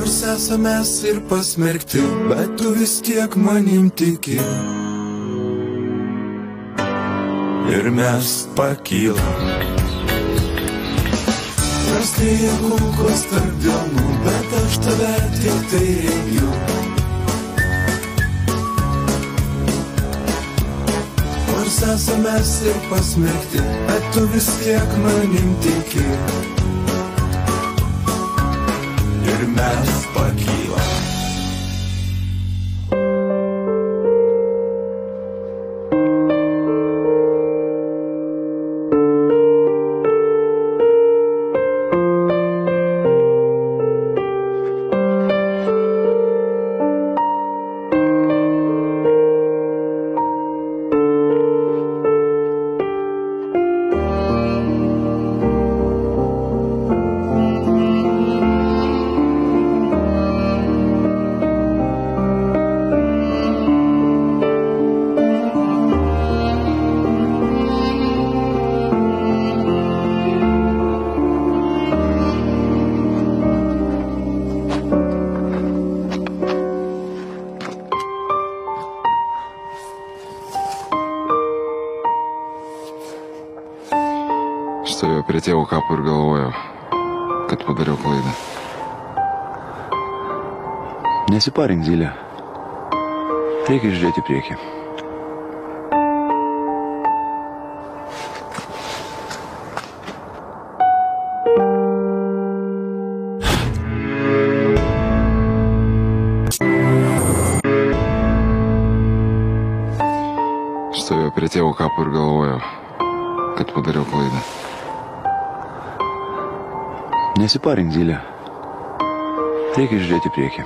Nors esame ir pasmerkti, bet tu vis tiek manim tiki. Ir mes pakylam. Prastėja kulkos tarp dienų, bet aš tave tik tai rengiu. Nors esame ir pasmerkti, bet tu vis tiek manim tiki. Ir mes pakylam. Stovėjau prie tėvo kapo ir galvojau, kad padariau klaidą. Nesiparink, Zylė. Reikia žiūrėti į priekį. Stovėjau prie tėvo kapo ir galvojau, kad padariau klaidą. Nesiparink, Zylė. Reikia žiūrėti į priekį.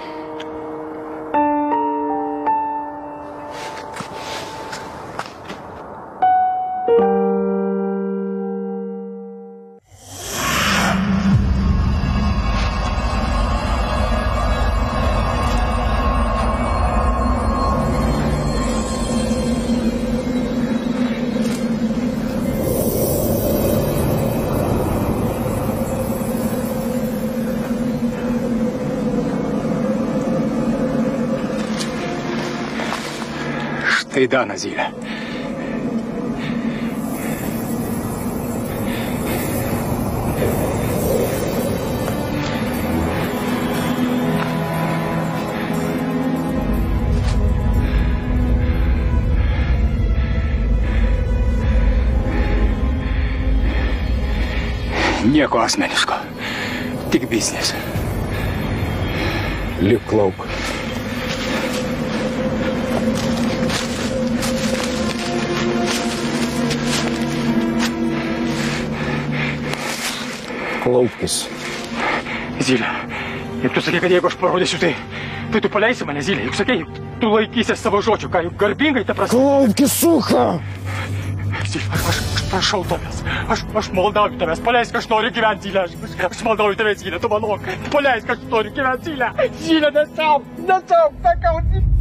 Tai Dana, Zylė. Nieko asmeniško, tik biznis. Lik lauk. Klaupkis. Zylė, juk tu sakei, kad jeigu aš parodysiu tai tu paleisi mane, Zylė. Juk sakei, tu laikysies savo žodžių, ką juk garbingai ta prasme. Klaupkis, suka! Zylė, aš prašau tavęs. Aš maldauju tavęs. Paleisk, aš noriu gyventi, Zylė. Aš maldauju tavęs, Zylė, tu mano. Paleisk, aš noriu gyventi, Zylė. Zylė, nesauk, sakau.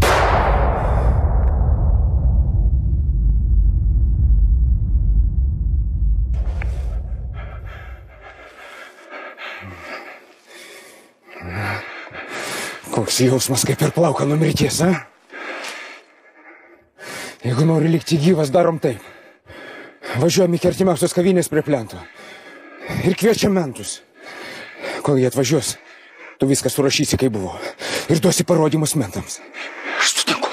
Koks jausmas, kaip ir plauka nuo mirties, a? Jeigu nori likti gyvas, darom taip. Važiuojam iki artimiausios kavinės prie plento. Ir kviečiam mentus. Kol jie atvažiuos, tu viską surašysi, kaip buvo. Ir duosi parodymus mentams. Aš sutinku.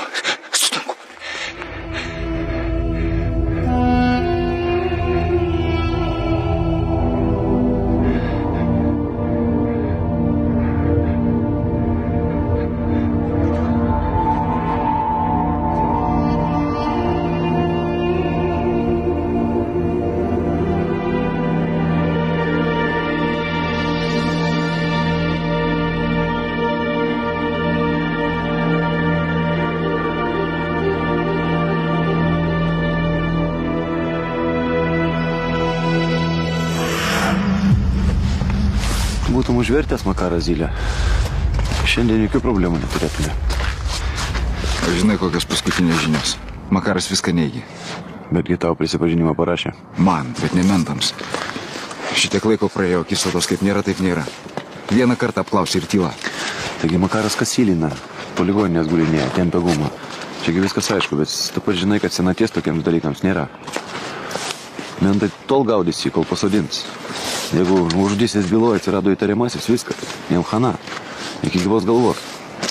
Būtum užvertęs Makarą, Zylė. Šiandien jokių problemų neturėtume. Aš žinai, kokios paskutinės žinios. Makaras viską neigė. Betgi tau prisipažinimą parašė. Man, bet ne mentams. Šitiek laiko praėjo, kisotos kaip nėra, taip nėra. Vieną kartą apklausė ir tyla. Taigi Makaras Kasylina, po ligoninės gulinėje, tempia gumą. Čiagi viskas aišku, bet tu pat žinai, kad senaties tokiems dalykams nėra. Mentai tol gaudysi, kol pasodins. Jeigu uždysės byloje atsirado įtariamasis, viskas, jam chana, iki gyvos galvos.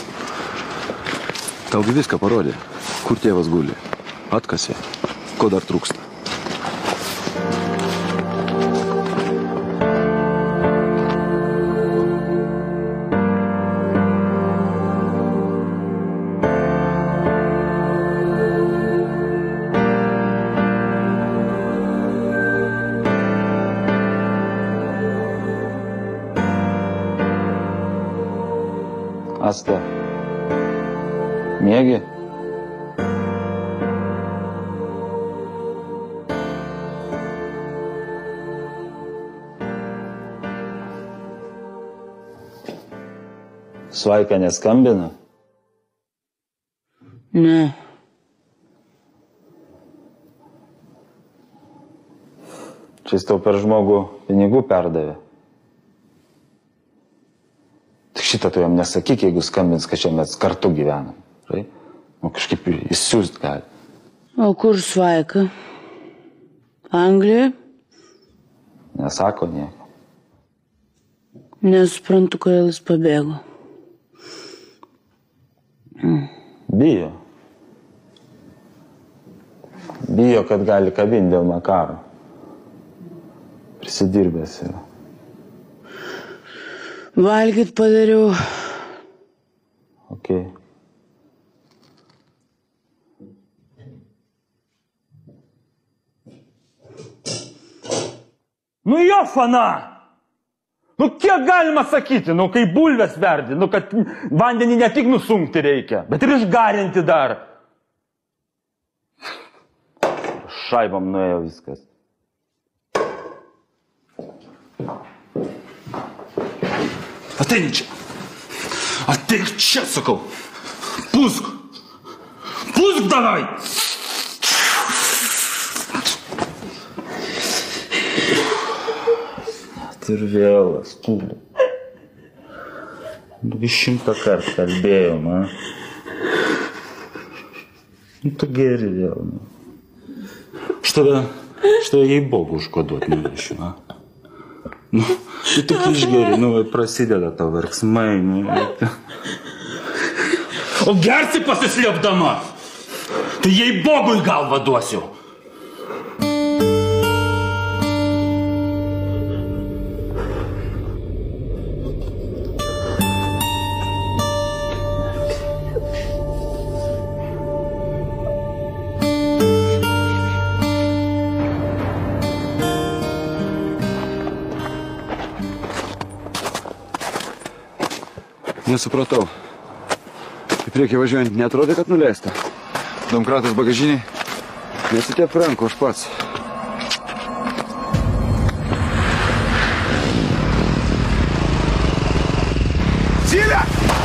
Taugi viską parodė, kur tėvas guli, atkasė, ko dar trūksta. Asta, miegi? Svaika neskambina? Ne. Čia jis tau per žmogų pinigų perdavė. Tik šitą tu jam nesakyk, jeigu skambins, kad čia mes kartu gyvenam. Nu, kažkaip įsiūst gali. O kur Svaika? Anglijoje? Nesako nieko. Nesuprantu, kodėl jis pabėgo. Bijo. Bijo, kad gali kabinti dėl Makaro. Prisidirbęs yra. Valgyt padariau. Okay. Nu jo fana! Nu kiek galima sakyti, nu kai bulves verdi, nu kad vandenį ne tik nusunkti reikia, bet ir išgarinti dar. Šaibam nuėjo viskas. Ateini čia. Ateik čia, sakau. Pūsk. Pūsk davai. Ir vėl, stūlė. 200 kartų kalbėjom, a? Nu, tu geri vėl, nu. Что ей Богу užkoduot nevešiu, a? Nu, tu tik išgeri, nu, prasideda tau verksmai, nu. O gersi pasislėpdama, tai jei Bogui galvą duosiu. Nesupratau. Į priekį važiuojant neatrodė, kad nuleista. Domkratas bagažiniai. Nesitėp rankų, aš pats. Zylė!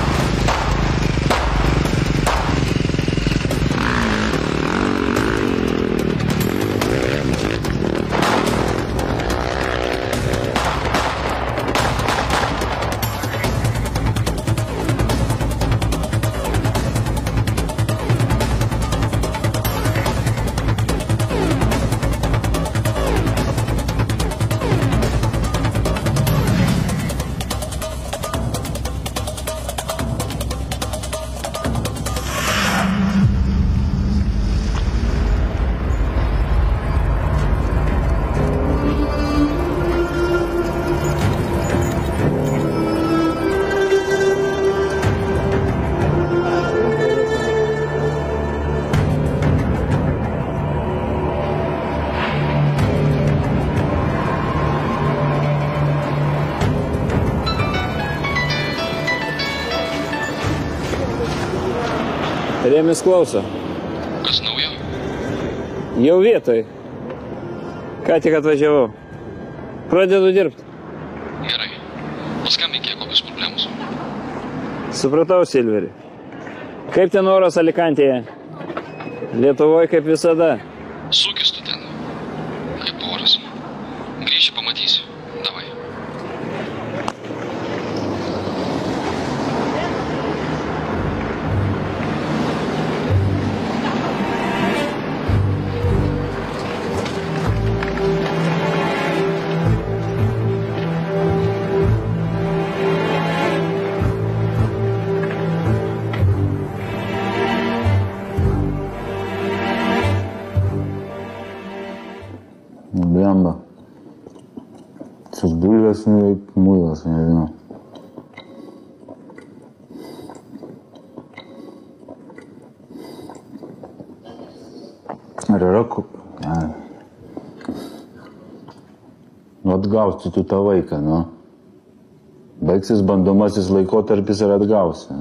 Remis klauso. Kas naujo? Jau vietoj. Ką tik atvažiavau. Pradedu dirbti. Gerai. Paskambink, kiek kokios problemos. Supratau, Silveri. Kaip ten oras Alikantėje? Lietuvoje kaip visada. Sūkis tu ten. Kaip oras. Grįši pamatysi. Davai. kaip muilas, nežinau. Ar yra Nu, atgausi tu tą vaiką, nu. Baigsis bandomasis laikotarpis ir atgausi.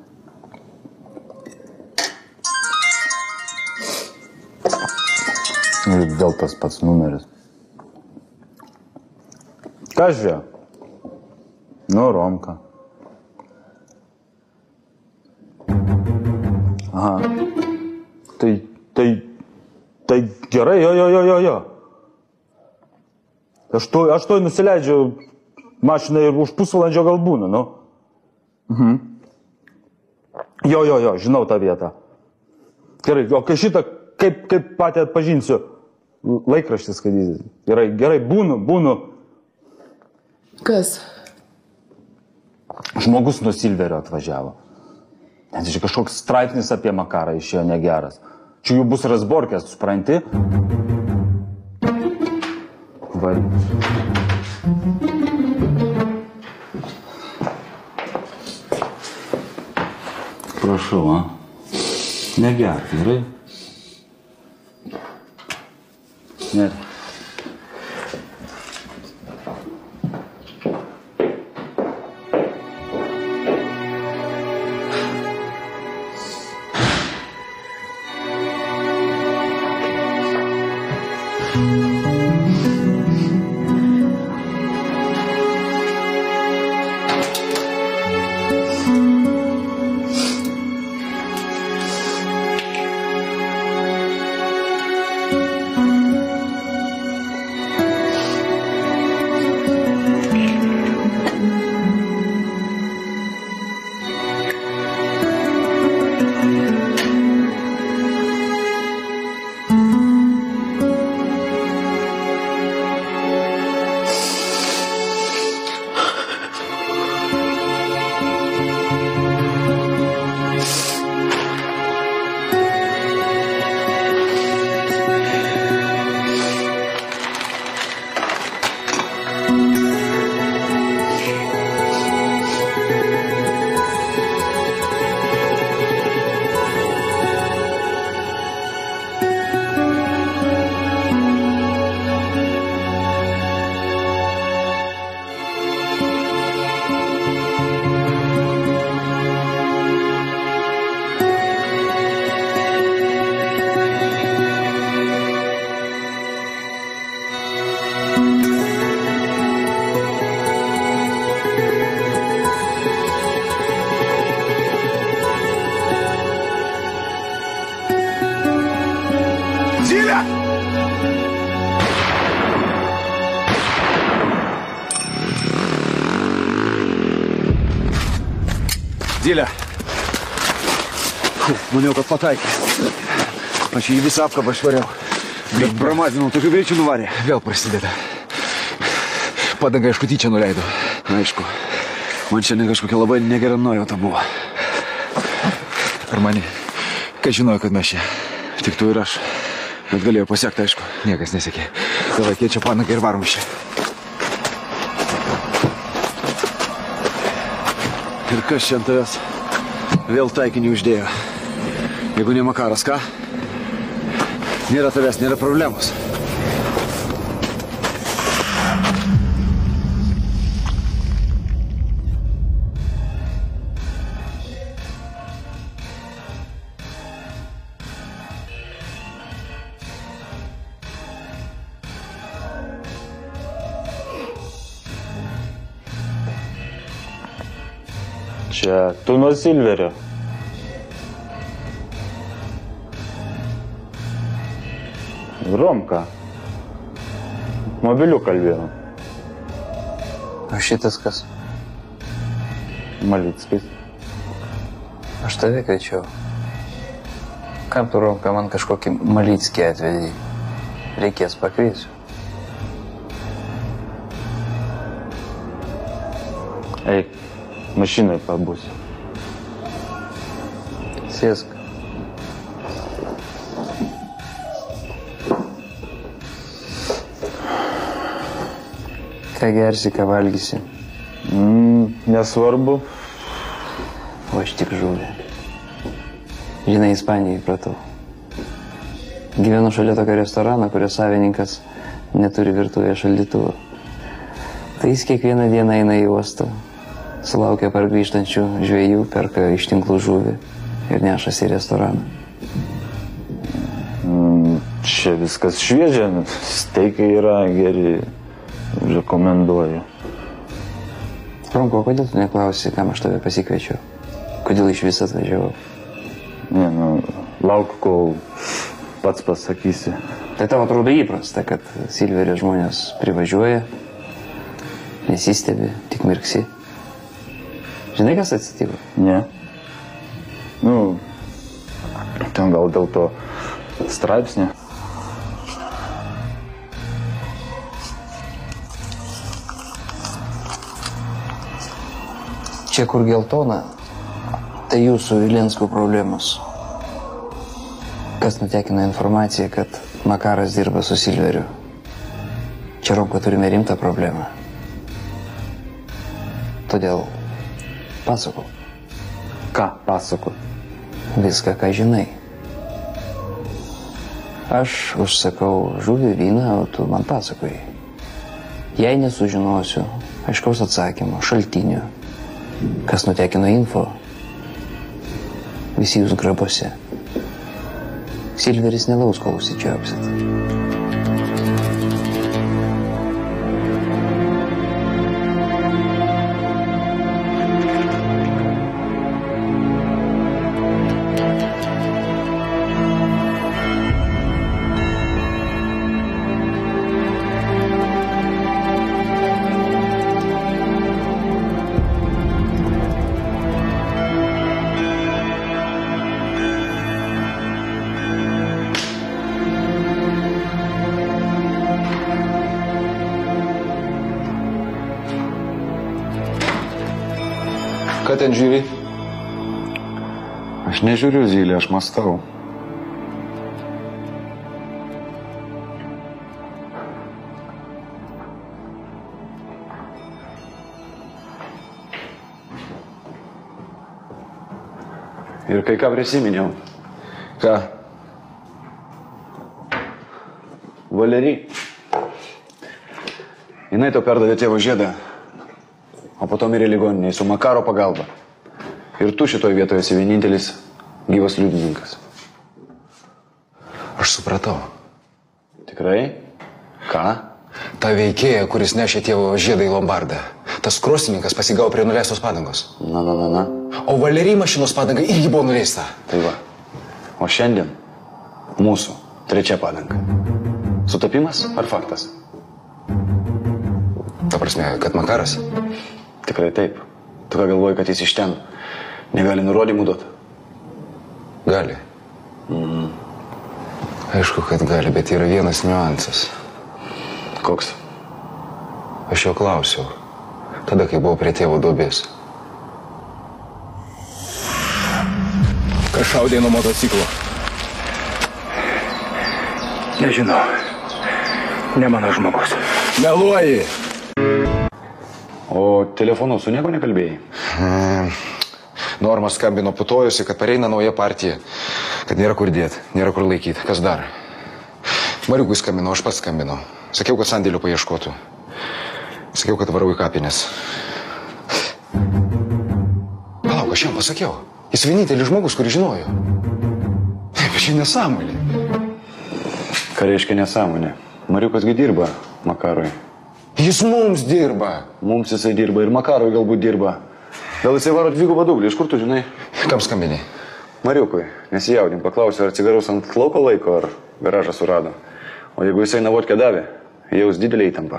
Ir vėl tas pats numeris. Kas čia? Nu, Romka. Aha. Tai gerai, jo. Aš to nusileidžiu mašiną ir už pusvalandžio gal būna, nu. Jo, žinau tą vietą. Gerai, o kai šitą, kaip patį atpažinsiu, laikraštis skaityti. Gerai, būnu. Kas? Žmogus nuo Silverio atvažiavo. Net čia kažkoks straipsnis apie Makarą išėjo negeras. Čia jų bus razborkės, supranti? Prašau, negerk, gerai? Ne. Zylė. Maniau, kad pataikė. Aš jį visą apkabą švariau. Bet pramazinau, tokiu greičiu nuvarė. Vėl prasideda. Padangą aišku tyčia nuleido. Aišku. Man šiandien kažkokia labai negera nuojauta buvo. Ar mani, kas žinojo, kad mes čia? Tik tu ir aš. Bet galėjau pasiekti, aišku. Niekas nesekė. Davai, keičia padangą ir varom iš čia. Ir kas čia ant tavęs vėl taikinį uždėjo? Jeigu ne Makaras, ką? Nėra tavęs, nėra problemos. Čia tu nuo Silverio. Romka. Mobiliu kalbėjau. O šitas kas? Malickis. Aš tave kviečiau. Kam tu, Romka, man kažkokį Malickį atvedį? Reikės pakviesiu. Eik, mašinai pabūsi. Sėsk. Ką gersi, ką valgysi? Nesvarbu. O aš tik žuvį. Žinai, Ispanijai įpratau. Gyvenu šalia tokio restorano, kurio savininkas neturi virtuvėje šaldytuvo. Tai jis kiekvieną dieną eina į uostą, sulaukia pargrįžtančių žvejų, perka iš tinklų žuvį ir nešasi į restoraną. Čia viskas šviežia, steikai yra geri, rekomenduoju. Romko, kodėl tu neklausi, kam aš tave pasikviečiau? Kodėl iš vis atvažiavau? Ne, lauk, kol pats pasakysi. Tai tau atrodo įprasta, kad Silverio žmonės privažiuoja, nesistebi, tik mirksi. Žinai, kas atsitiko? Ne. Ten gal dėl to straipsnio. Čia, kur geltona, tai jūsų Vilenskų problemos. Kas nutekino informaciją, kad Makaras dirba su Silveriu. Čia, Romko, turime rimtą problemą. Todėl pasakok. Ką pasakok? Viską, ką žinai. Aš užsakau žuvį, vyną, o tu man pasakoji. Jei nesužinosiu aiškaus atsakymo, šaltinio, kas nutekino info, visi jūs grabose. Silveris nelaus, kol užsičiaupsit. Ką ten žiūri? Aš nežiūriu, Zylė, aš mąstau. Ir kai ką prisiminiau. Ką? Valerij. Jinai to perdavė tėvo žiedą, o po to mirė ligoninėje su Makaro pagalba. Ir tu šitoj vietoje esi vienintelis gyvas liudininkas. Aš supratau. Tikrai? Ką? Ta veikėja, kuris nešė tėvo žiedą į Lombardą. Tas krosininkas pasigavo prie nuleistos padangos. Na. O Valerij mašinos padanga irgi buvo nuleista. Tai va. O šiandien mūsų trečia padanga. Sutapimas ar faktas? Ta prasme, kad Makaras? Tikrai taip. Tu ką galvoji, kad jis iš ten negali nurodymų duoti? Gali. Aišku, kad gali, bet yra vienas niuansas. Koks? Aš jo klausiau. Tada, kai buvau prie tėvo duobės. Kas šaudė nuo motociklo? Nežinau. Ne mano žmogus. Meluoji! O telefonu su nieko nekalbėjai? Norma skambino putojusi, kad pareina nauja partija. Kad nėra kur dėti, nėra kur laikyti. Kas dar? Mariukui skambino, aš pats skambinau. Sakiau, kad sandėlių paieškotų. Sakiau, kad varau į kapines. Palauk, aš jam pasakiau. Jis vienintelis žmogus, kurį žinojo. Bet čia nesąmonė. Ką reiškia nesąmonė? Mariukas gi dirba Makarui. Jis mums dirba. Mums jisai dirba ir Makarui galbūt dirba. Gal jisai varo dvigubą dublį, iš kur tu žinai? Kam skambini? Mariukui, nesijaudink, paklausiu, ar cigarus ant lauko laiko, ar garažą surado. O jeigu jisai na vodkę davė, jaus didelį įtampą.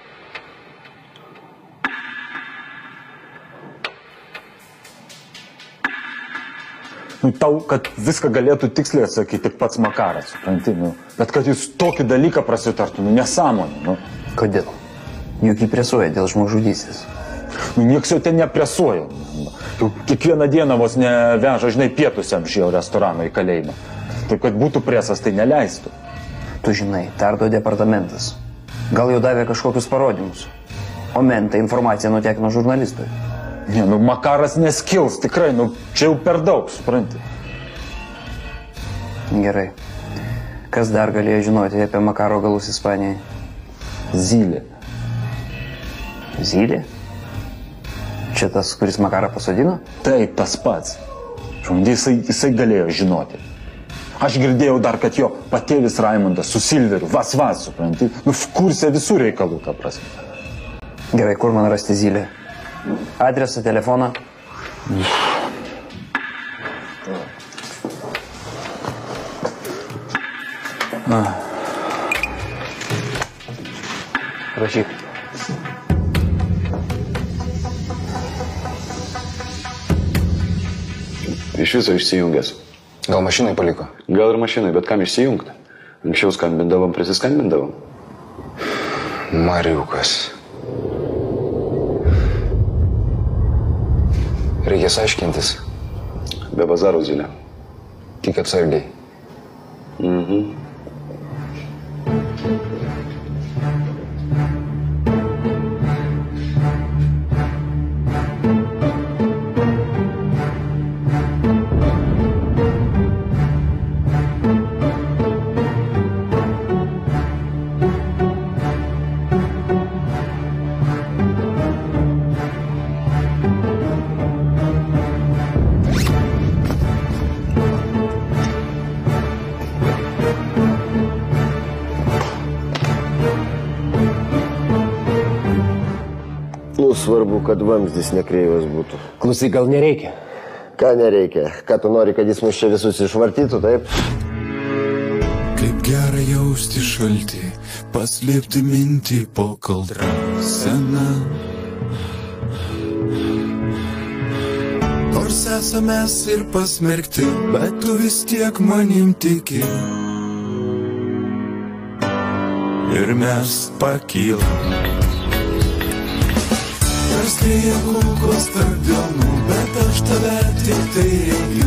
Tau, kad viską galėtų tiksliai atsakyti tik pats Makaras, supranti, bet kad jis tokį dalyką prasitartų, nesąmonė, Kodėl? Juk jį presuoja dėl žmogžudystės. Nieks jau ten nepresuoja. Kiekvieną dieną vos neveža, žinai, pietusiam šio restorano į kalėjimą. Taip, kad būtų presas, tai neleistų. Tu žinai, tardo departamentas. Gal jau davė kažkokius parodymus. O mentai informaciją nutekino žurnalistui. Ne, nu Makaras neskils, tikrai, nu čia jau per daug, supranti. Gerai. Kas dar galėjo žinoti apie Makaro galus Ispanijai? Zylė. Zylė? Čia tas, kuris Makarą pasodino? Taip, tas pats. Žmonė, jisai galėjo žinoti. Aš girdėjau dar, kad jo patėvis Raimundas su Silveriu, vas, supranti, nu v kurse visų reikalų, ta prasme. Gerai, kur man rasti Zylę? Adresą, telefoną? Rašyk. Iš viso išsijungęs. Gal mašinai paliko? Gal ir mašinai, bet kam išsijungti? Anksčiau skambindavom, prisiskambindavom. Mariukas. Reikės aiškintis. Be bazaro Zylė. Tik atsargiai. Svarbu, kad vamzdis nekreivas būtų. Klausyk, gal nereikia? Ką nereikia? Ką tu nori, kad jis mus čia visus išvartytų, taip? Kaip gera jausti šaltį, paslėpti mintį po kaldra sena. Nors esame mes ir pasmerkti, bet tu vis tiek manim tiki. Ir mes pakylam. Skrieja kulkos tarp delnų, bet aš tave tik tai rengiu.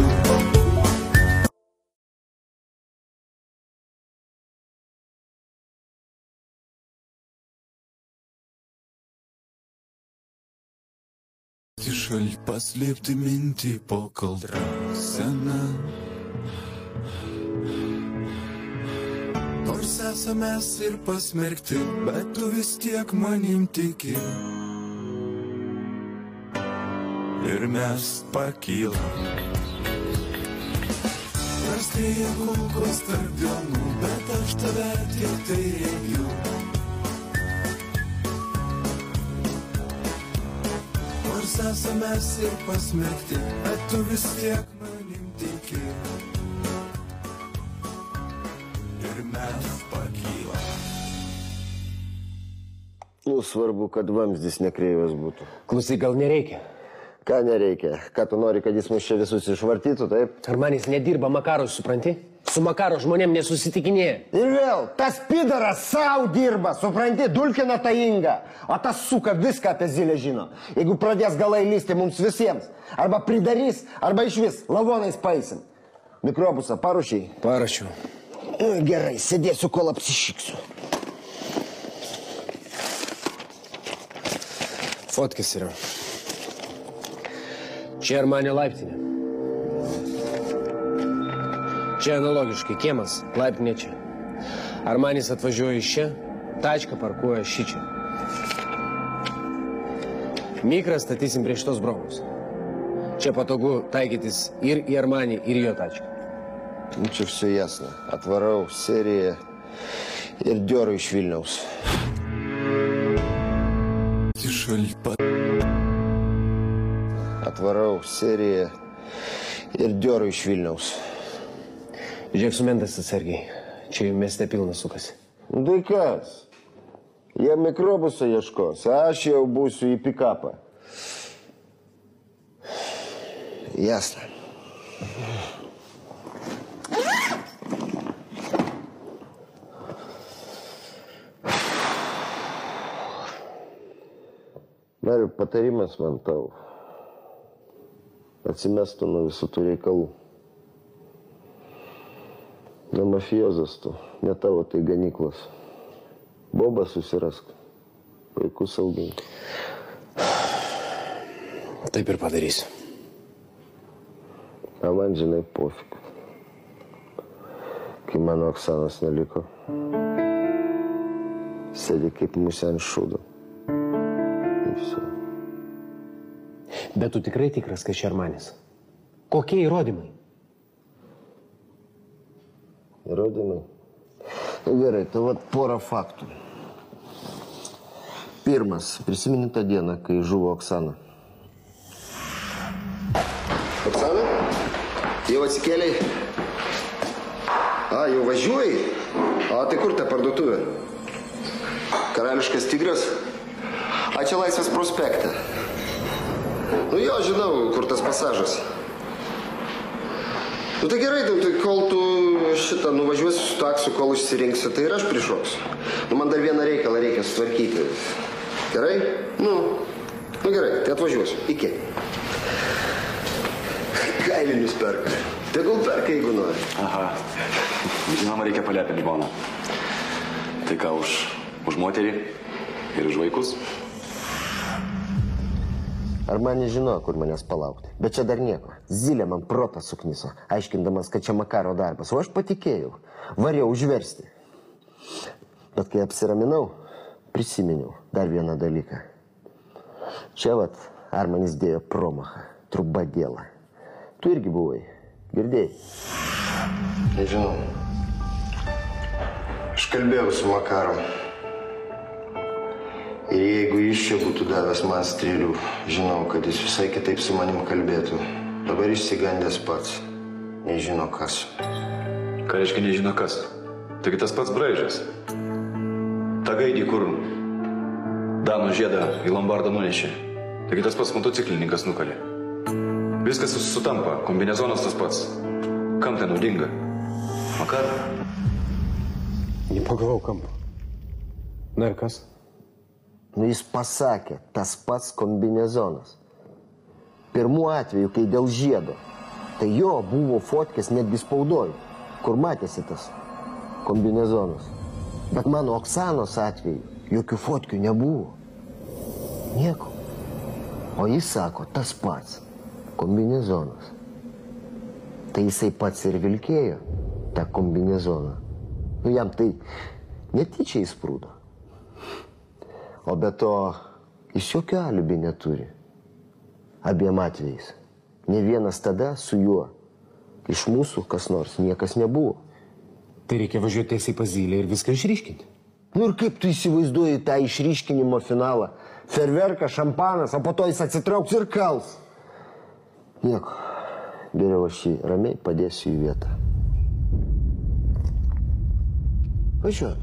Šalį paslėpti mintį po kaldra sena. Nors esame mes ir pasmerkti, bet tu vis tiek manim tiki. Ir mes pakylam. Prastrėja kulkos tarp delnų, bet aš tave tik tai rengiu. Nors esame mes ir pasmerkti, bet tu vis tiek manim tiki. Ir mes pakylam. Svarbu, kad vamzdis nekreivas būtų. Klausyk, gal nereikia? Ką nereikia? Ką tu nori, kad jis mus čia visus išvartytų, taip? Ar man jis nedirba Makarus, supranti? Su Makaro žmonėm nesusitikinėja. Ir vėl, tas pidaras savo dirba, supranti, dulkina tą Ingą. O tas suka viską apie Zylę žino. Jeigu pradės galai lysti mums visiems, arba pridarys, arba iš vis lavonais paisim. Mikrobusą paruošiai? Parašiau. Gerai, sėdėsiu, kol apsišiksiu. Fotkis yra. Čia Armanio laiptinė. Čia analogiškai kiemas, laiptinė čia. Armanis atvažiuoja iš čia, tačką parkuoja šičia. Mikrą statysim prie šitos bromos. Čia patogu taikytis ir į Armanį, ir į jo tačką. Čia все ясно. Atvarau seriją ir Diorų iš Vilniaus. Atvarau seriją ir Diorų iš Vilniaus. Žiūrėk, su mentas atsargiai. Čia jų mieste pilnas sukasi. Tai kas? Jie mikrobusą ieškos, aš jau būsiu į pikapą. Jasna. Mariu, patarimas man tau. Atsimestų nuo visų tų reikalų. Ne mafiozas tu, ne tavo tai ganyklos. Bobą susirask. vaikus auginti. Taip ir padarysiu. A man, žinai, pofik. Kai mano Oksanos neliko, sėdi kaip musė ant šūdo. Ir viso. Bet tu tikrai tikras, kad čia Armanis? Kokie įrodymai? Įrodymai? Nu gerai, tai vat porą faktų. Pirmas, prisimeni tą dieną, kai žuvo Oksana. Oksana? Jau atsikėlei? A, jau važiuoji? A, tai kur ta parduotuvė? Karališkas Tigras? A, čia Laisvės prospekte. Nu jo, žinau, kur tas pasažas. Nu tai gerai, tai kol tu šitą nuvažiuosi su taksu, kol išsirinksi, tai ir aš prišoksiu. Nu man dar vieną reikalą reikia sutvarkyti. Gerai? Nu gerai, tai atvažiuosiu. Iki. Kailinius perka. Tegul perka, jeigu nori. Aha. Žinoma, reikia palepinti boną. Tai ką, už moterį ir už vaikus? Ar man nežinojo, kur manęs palaukti. Bet čia dar nieko. Zylė man protą sukniso, aiškindamas, kad čia Makaro darbas. O aš patikėjau. Variau užversti. Bet kai apsiraminau, prisiminiau dar vieną dalyką. Čia vat Armanis dėjo promachą, trubadėlą. Tu irgi buvai. Girdėjai? Nežinau. Aš kalbėjau su Makaru. Ir jeigu jis čia būtų davęs man strėlių, žinau, kad jis visai kitaip su manim kalbėtų. Dabar išsigandęs pats. Nežino kas. Ką reiškia nežino kas? Taigi tas pats Braižas. Ta gaidį, kur Danų žiedą į Lombardą nunešė. Taigi tas pats motociklininkas nukalė. Viskas sutampa, kombinezonas tas pats. Kam tai naudinga? Makar? Nepagavau kampo. Na ir kas? Nu jis pasakė, tas pats kombinezonas. Pirmu atveju, kai dėl žiedo, tai jo buvo fotkės netgi spaudoj, kur matėsi tas kombinezonas. Bet mano Oksanos atveju jokių fotkių nebuvo. Nieko. O jis sako, tas pats kombinezonas. Tai jisai pats ir vilkėjo tą kombinezoną. Nu jam tai netyčia įsprūdo. O be to, jis jokio alibi neturi. Abiem atvejais. Ne vienas tada su juo. Iš mūsų kas nors niekas nebuvo. Tai reikia važiuoti tiesiai pas Zylę ir viską išryškinti. Nu ir kaip tu įsivaizduoji tą išryškinimo finalą? Ferverka, šampanas, o po to jis atsitrauks ir kals. Nieko. Geriau aš jį ramiai padėsiu į vietą. Važiuoju.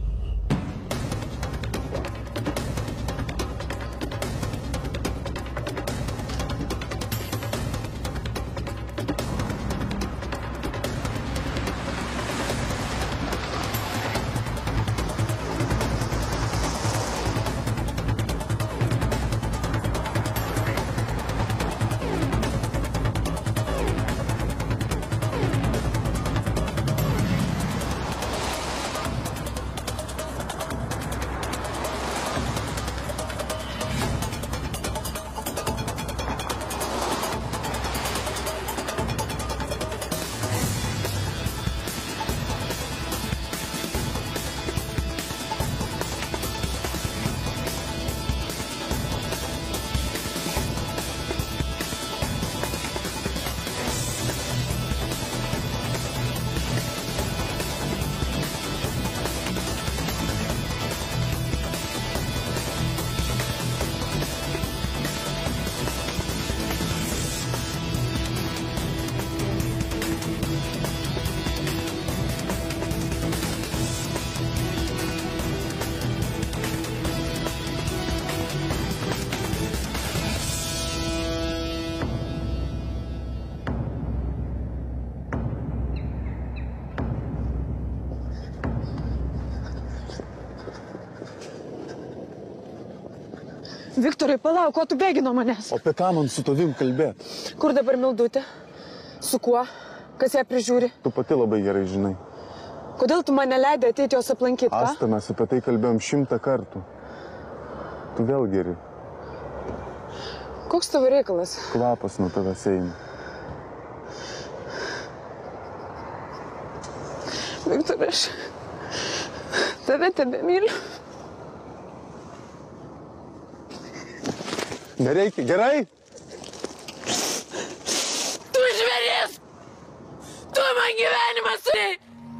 Viktorai, palauk, ko tu bėgi nuo manęs? O apie ką man su tavim kalbėti? Kur dabar Mildutė? Su kuo? Kas ją prižiūri? Tu pati labai gerai žinai. Kodėl tu mane leidai ateiti jos aplankyti, ką? Asta, mes apie tai kalbėjom 100 kartų. Tu vėl geri. Koks tavo reikalas? Kvapas nuo tavęs eina. Viktorai, aš tave tebemyliu. Nereikia, gerai? Tu žvėris! Tu man gyvenimą surei!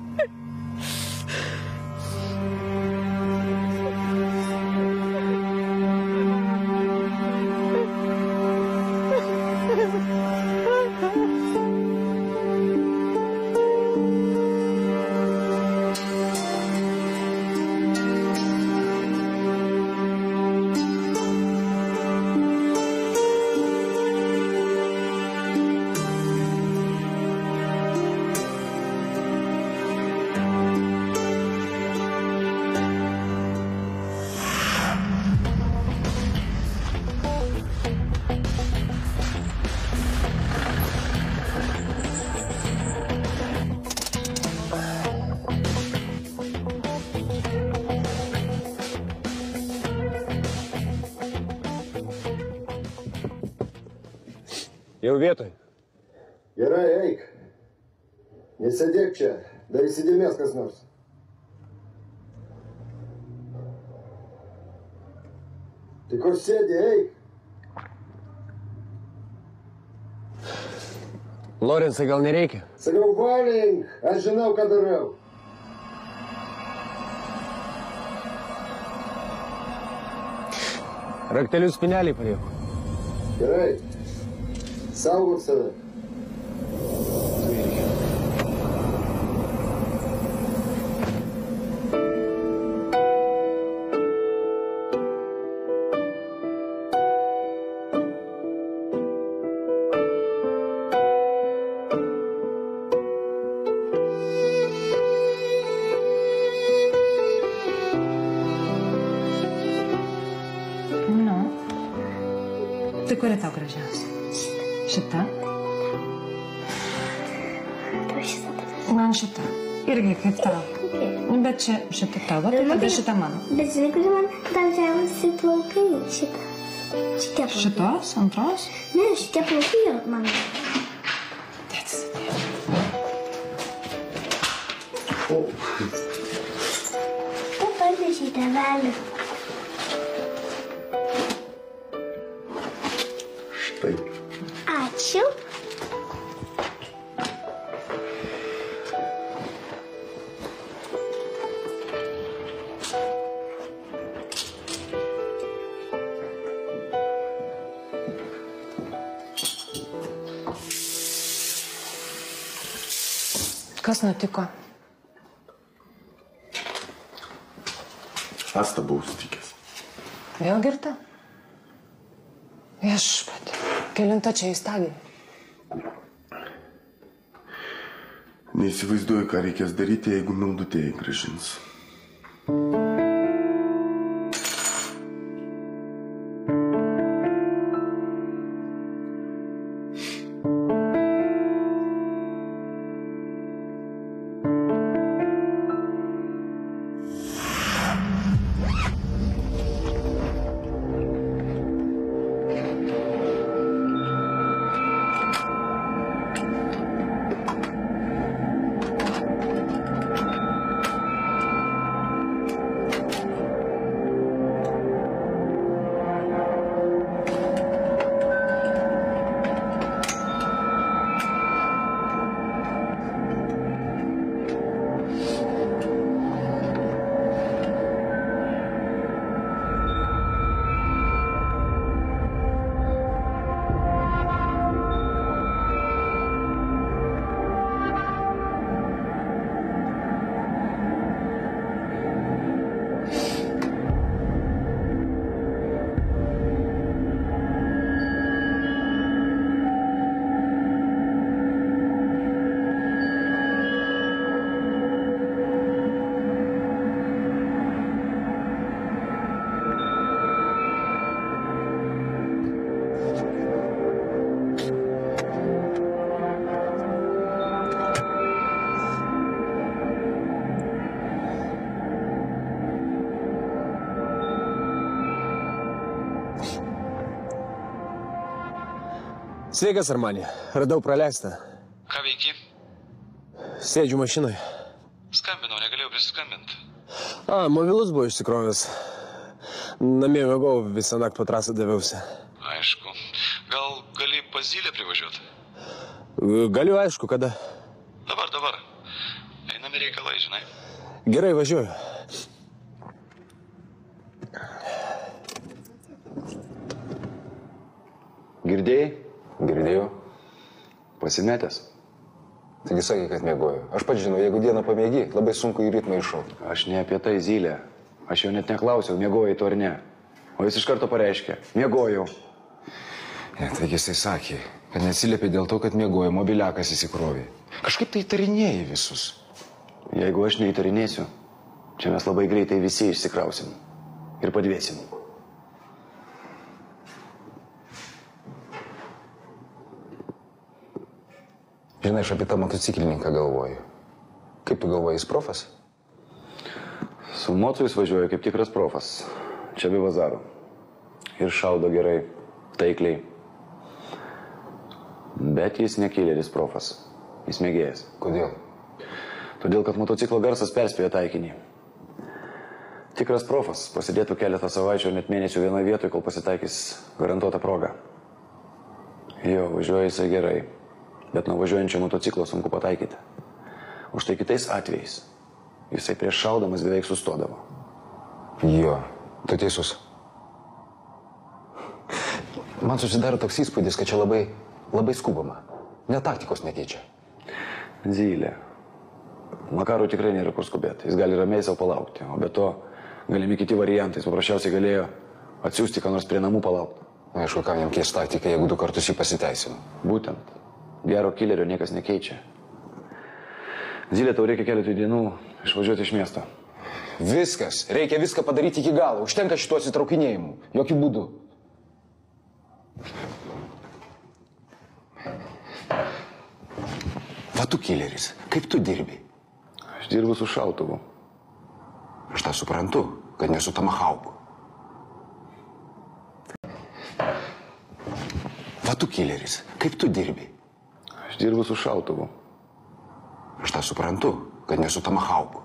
Jau vietoj. Gerai, eik. Nesėdėk čia, dar įsidėmės kas nors. Tai kur sėdė, eik. Lorenzai, gal nereikia? Sakau, valink, aš žinau, ką darau. Raktelius spinelį palieku. Gerai. Saugok save. Nu, tai kuri tau gražiausia? Šita? Man šita. Irgi kaip tau. Bet čia šita tavo, tai tada šita mano. Bet žinai, kuri man gražiausi plaukai šita. Šitie plaukai. Šitos? Antros? Ne, šitie plaukai yra mano. Tėtis. Tu parneši tėvelį. Štai. Ačiū. Kas nutiko? Asta buvau sutikęs. Vėl girta? Viešpatie, kelinta čia įstagė. Neįsivaizduoju, ką reikės daryti, jeigu Mildutė jį grąžins. Sveikas, Armani. Radau praleistą. Ką veiki? Sėdžiu mašinoje. Skambinau, negalėjau prisiskambinti. Mobilus buvo išsikrovęs. Namie mėgau, visą naktį po trasą daviausi. Aišku. Gal gali pas Zylę privažiuoti? Galiu, aišku, kada. Dabar. Einame reikalai, žinai. Gerai, važiuoju. Girdėjai? Girdėjau. Pasimetęs? Taigi sakai, kad mėgoju. Aš pats žinau, jeigu dieną pamėgi, labai sunku į ritmą iššaukti. Aš ne apie tai, Zylė. Aš jau net neklausiau, mėgojai to ar ne. O jis iš karto pareiškė, mėgojau. Taigi jisai sakė, kad neatsiliepė dėl to, kad mėgojo, mobiliakas įsikrovė. Kažkaip tai įtarinėjai visus. Jeigu aš neįtarinėsiu, čia mes labai greitai visi išsikrausim. Ir padvėsim. Žinai, aš apie tą motociklininką galvoju. Kaip tu galvoji, jis profas? Su mocu jis važiuoja kaip tikras profas. Čia be bazarų. Ir šaudo gerai, taikliai. Bet jis ne kileris profas. Jis mėgėjas. Kodėl? Todėl, kad motociklo garsas perspėja taikinį. Tikras profas pasidėtų keletą savaičių ar net mėnesių vienoje vietoje, kol pasitaikys garantuota proga. Jo, važiuoja jisai gerai. Bet nuo važiuojančio motociklo sunku pataikyti. Už tai kitais atvejais jisai prieš šaudamas beveik sustodavo. Jo, tu teisus. Man susidaro toks įspūdis, kad čia labai skubama. Net taktikos nekeičia. Zylė. Makarui tikrai nėra kur skubėti. Jis gali ramiai savo palaukti. O be to, galimi kiti variantai. Jis paprasčiausiai galėjo atsiųsti, ką nors prie namų palaukti. Aišku, kam jam keis taktika, jeigu 2 kartus jį pasiteisino. Būtent. Gero kilerio niekas nekeičia. Zylė, tau reikia keletų dienų išvažiuoti iš miesto. Viskas. Reikia viską padaryti iki galo. Užtenka šituo atsitraukinėjimu. Jokių būdų. Va tu kileris. Kaip tu dirbi? Aš dirbu su šautuvu. Aš tą suprantu, kad nesu tomahawku. Va tu kileris. Kaip tu dirbi? Aš dirbu su šautuvu. Aš tą suprantu, kad nesu tomahawku.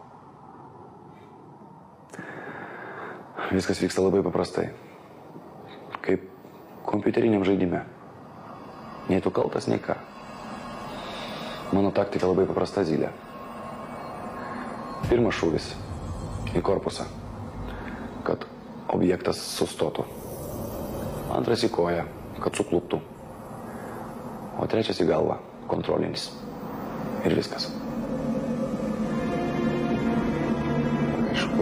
Viskas vyksta labai paprastai. Kaip kompiuteriniam žaidime. Nei tu kaltas, nei ką. Mano taktika labai paprasta, Zylė. Pirmas šūvis į korpusą, kad objektas sustotų. Antras į koją, kad sukluptų. O trečias į galvą, kontrolinis. Ir viskas. Aišku.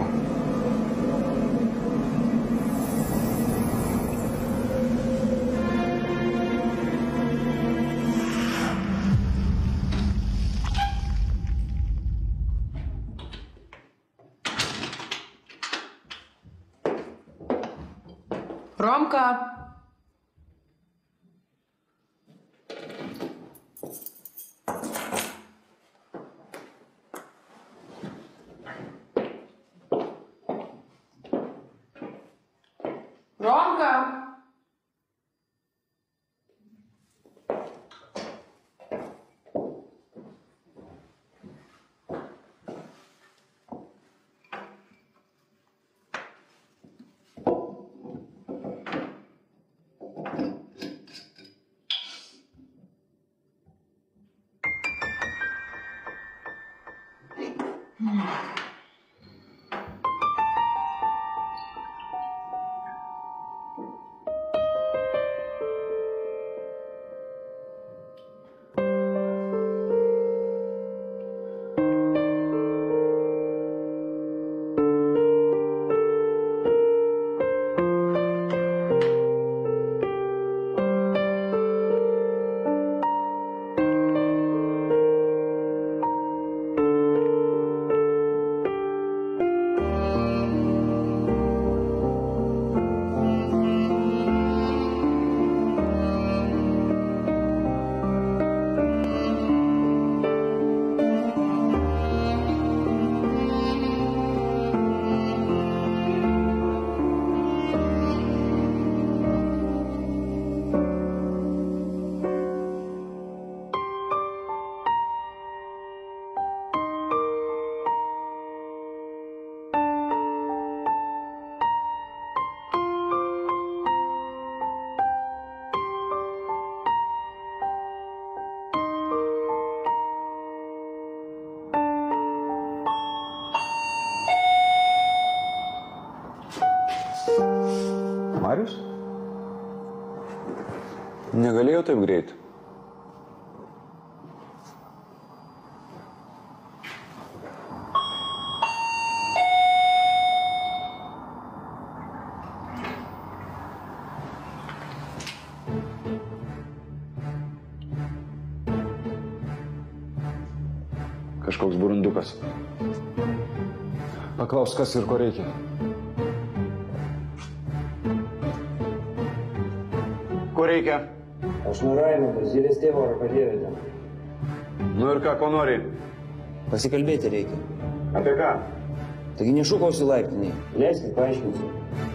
Romka. Romka. Marius? Negalėjau taip greit. Kažkoks burundukas. Paklaus, kas ir ko reikia. Ko reikia? Aš Raimondas, Zylės tėvo ar padėvėte. Nu ir ką, ko nori? Pasikalbėti reikia. Apie ką? Taigi nešūkausi laiptiniai. Leiskit, paaiškinsiu.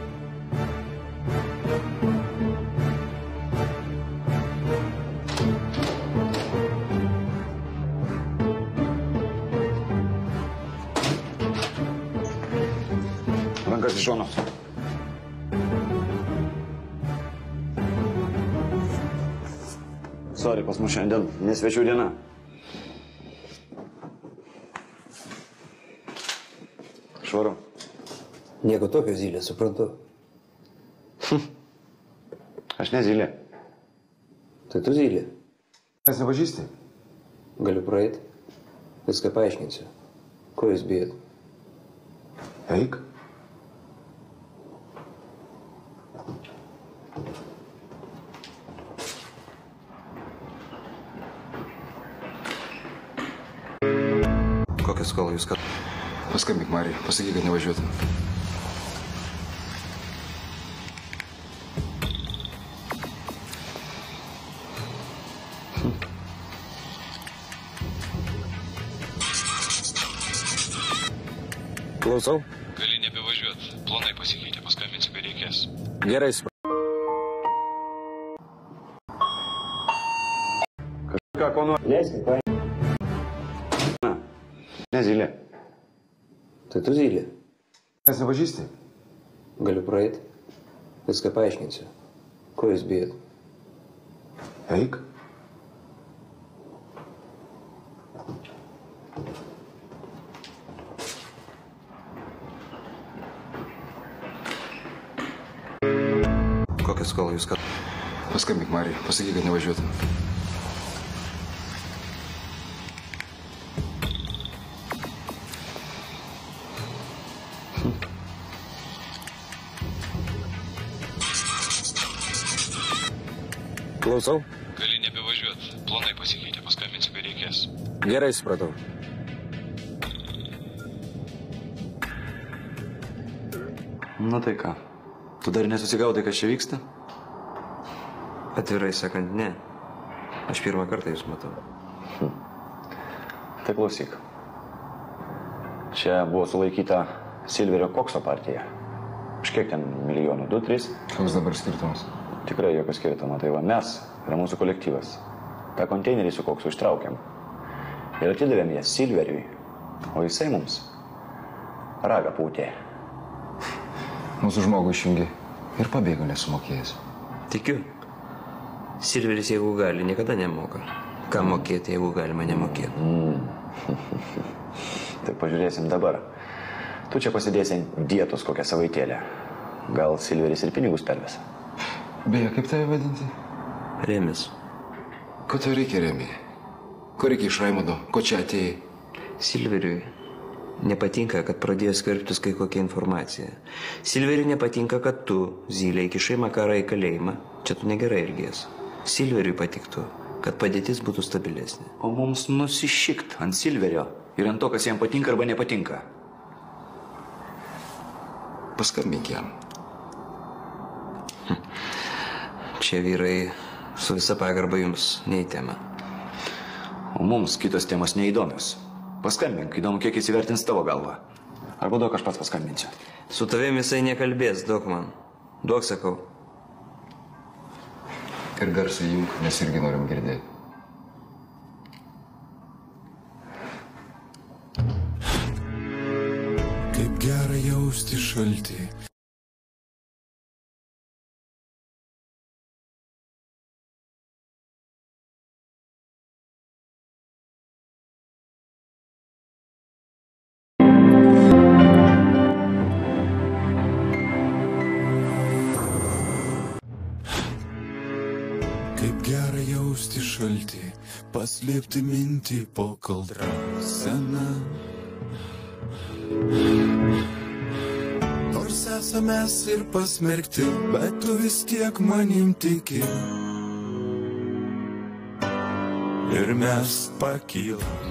Rankas iš šono. Sorry, pas mus šiandien nesvečių diena. Švaru. Nieko tokio, Zylė, suprantu. Aš ne Zylė. Tai tu Zylė. Mes nepažįsti? Galiu praeiti. Viską paaiškinsiu. Ko jūs bijot? Eik. Kokią skolą jūs kad? Paskambink Marijai, pasakyk, kad nevažiuotum. Klausau? Gali nebevažiuot. Planai pasikeitė, paskambinsiu, kai reikės. Gerai, Kažką, ko nori? Leiskit, paaiškinsiu. Ne Zylė. Tai tu Zylė. Mes nepažįsti? Galiu praeiti. Viską paaiškinsiu. Ko jūs bijot? Eik. Kokią skolą jūs kad? Paskambink Marijai, pasakyk, kad nevažiuotum. Klausau? Gali nebevažiuot. Planai pasikeitė, paskambinsiu, kai reikės. Gerai, supratau. Nu tai ką? Tu dar nesusigaudai, kas čia vyksta? Atvirai sakant, ne. Aš pirmą kartą jūs matau. Tai klausyk. Čia buvo sulaikyta Silverio Kokso partija. Už kiek ten milijonų? 2-3? Koks dabar skirtumas? Tikrai jokio skirtumo. Tai va mes yra mūsų kolektyvas. tą konteinerį su koksu ištraukiam ir atidavėm ją Silveriui, o jisai mums ragą pūtė. Mūsų žmogų išjungė ir pabėgo nesumokėjęs. Tikiu. Silveris, jeigu gali, niekada nemoka. Ką mokėti, jeigu galima nemokėti? Tai pažiūrėsim dabar. Tu čia pasidėsi dietos kokią savaitėlę. Gal Silveris ir pinigus perves? Beje, kaip tave vadinti? Remis. Ko tau reikia, Remi? Ko reikia iš Raimundo? Ko čia atėjai? Silveriui nepatinka, kad pradėjo skverbtis kai kokia informacija. Silveriui nepatinka, kad tu, Zylė, įkišai Makarą į kalėjimą. Čia tu negerai elgies. Silveriui patiktų, kad padėtis būtų stabilesnė. O mums nusišikt ant Silverio ir ant to, kas jam patinka arba nepatinka. Paskambink jam. Čia vyrai su visa pagarba jums neįtema. O mums kitos temos neįdomios. Paskambink, įdomu, kiek įsivertins tavo galvą. Arba duok, aš pats paskambinsiu. Su tavim jisai nekalbės, duok man. Duok, sakau. Ir garsą jung, nes irgi norim girdėti. Kaip gera jausti šaltį. paslėpti mintį po kaldra sena. Nors esame mes ir pasmerkti, bet tu vis tiek manim tiki. Ir mes pakylam.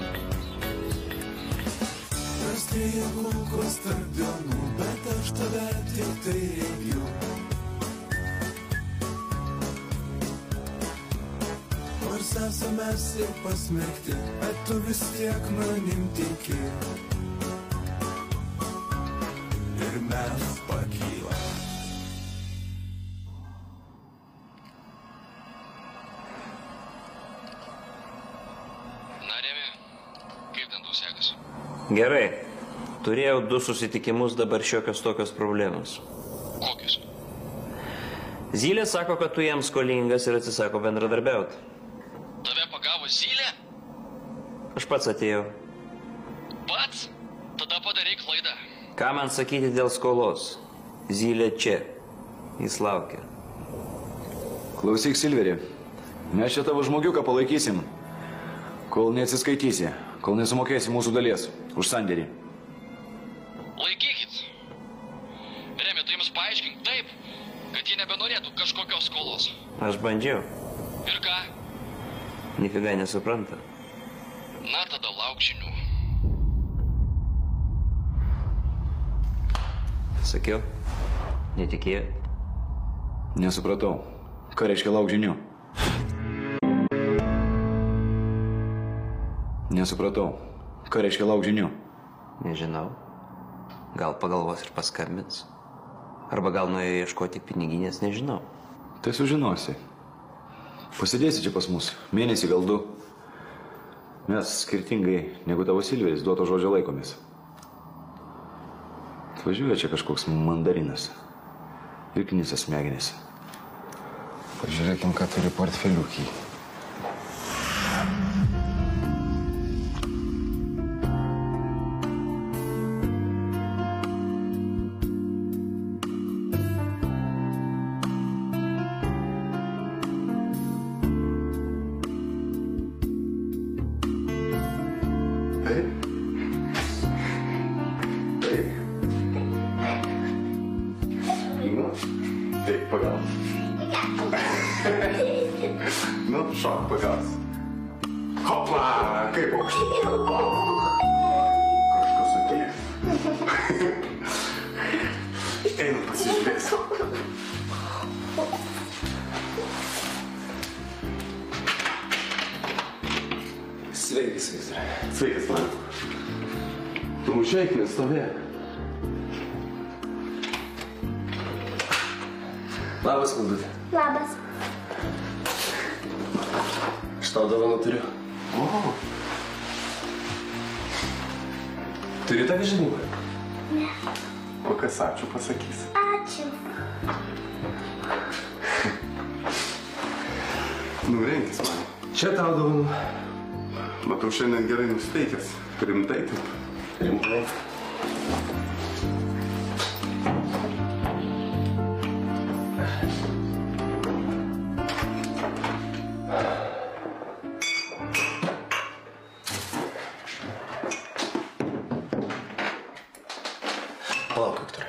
Prastrėja kulkos tarp dienų, bet aš tave tik tai regiu. Nors esame mes ir pasmerkti, bet tu vis tiek manim tiki. Ir mes pakylam. Na, Remi, kaip ten tau sekasi? Gerai. Turėjau 2 susitikimus, dabar šiokios tokios problemos. Kokios? Zylė sako, kad tu jam skolingas ir atsisako bendradarbiauti. Tave pagavo Zylė? Aš pats atėjau. Pats? Tada padarai klaidą. Ką man sakyti dėl skolos? Zylė čia. Jis laukia. Klausyk, Silveri, mes čia tavo žmogiuką palaikysim, kol neatsiskaitysi, kol nesumokėsi mūsų dalies už sandėrį. Laikykit. Remi, tu jums paaiškink taip, kad jie nebenorėtų kažkokios skolos. Aš bandžiau. Ir ką? Nifiga nesupranta. Na, tada lauk žinių. Sakiau, netikėjau. Nesupratau. Ką reiškia lauk žinių? Nesupratau. Ką reiškia lauk žinių? Nežinau. Gal pagalvos ir paskambins. Arba gal nuėjo ieškoti piniginės, nežinau. Tai sužinosi. Pasidėsi čia pas mus. Mėnesį gal 2. Mes skirtingai negu tavo Silveris duoto žodžio laikomės. Atvažiuoja čia kažkoks mandarinas. Ir knisa smegenis. Pažiūrėkim, ką turi portfeliukį. Nu, šok pagas. Hopla, kaip aukštai. Kažkas atėjo. Einu pasižiūrėsiu. Sveikis, Viktorai. Sveikas, man. Tu mušeik, nestovėk. Labas, Mildutė. Labas. Aš tau dovanų turiu. O. Turi tą vyžinimą? Ne. O kas ačiū pasakys? Ačiū. Nu, renkis man. Čia tau dovanų. Matau, šiandien gerai nusteikęs. Rimtai taip. Rimtai. Palauk, Viktorai.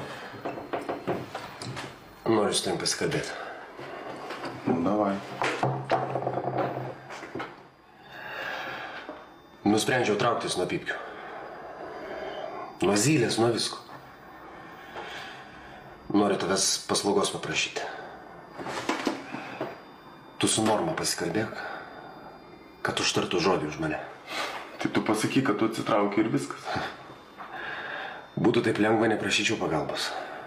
Noriu su tavim pasikalbėti. Nu, davai. Nusprendžiau trauktis nuo pypkių. Nuo Zylės, nuo visko. Noriu tavęs paslaugos paprašyti. Tu su Norma pasikalbėk, kad užtartų žodį už mane. Tai tu pasakyk, kad tu atsitrauki ir viskas. Būtų taip lengva, neprašyčiau pagalbos.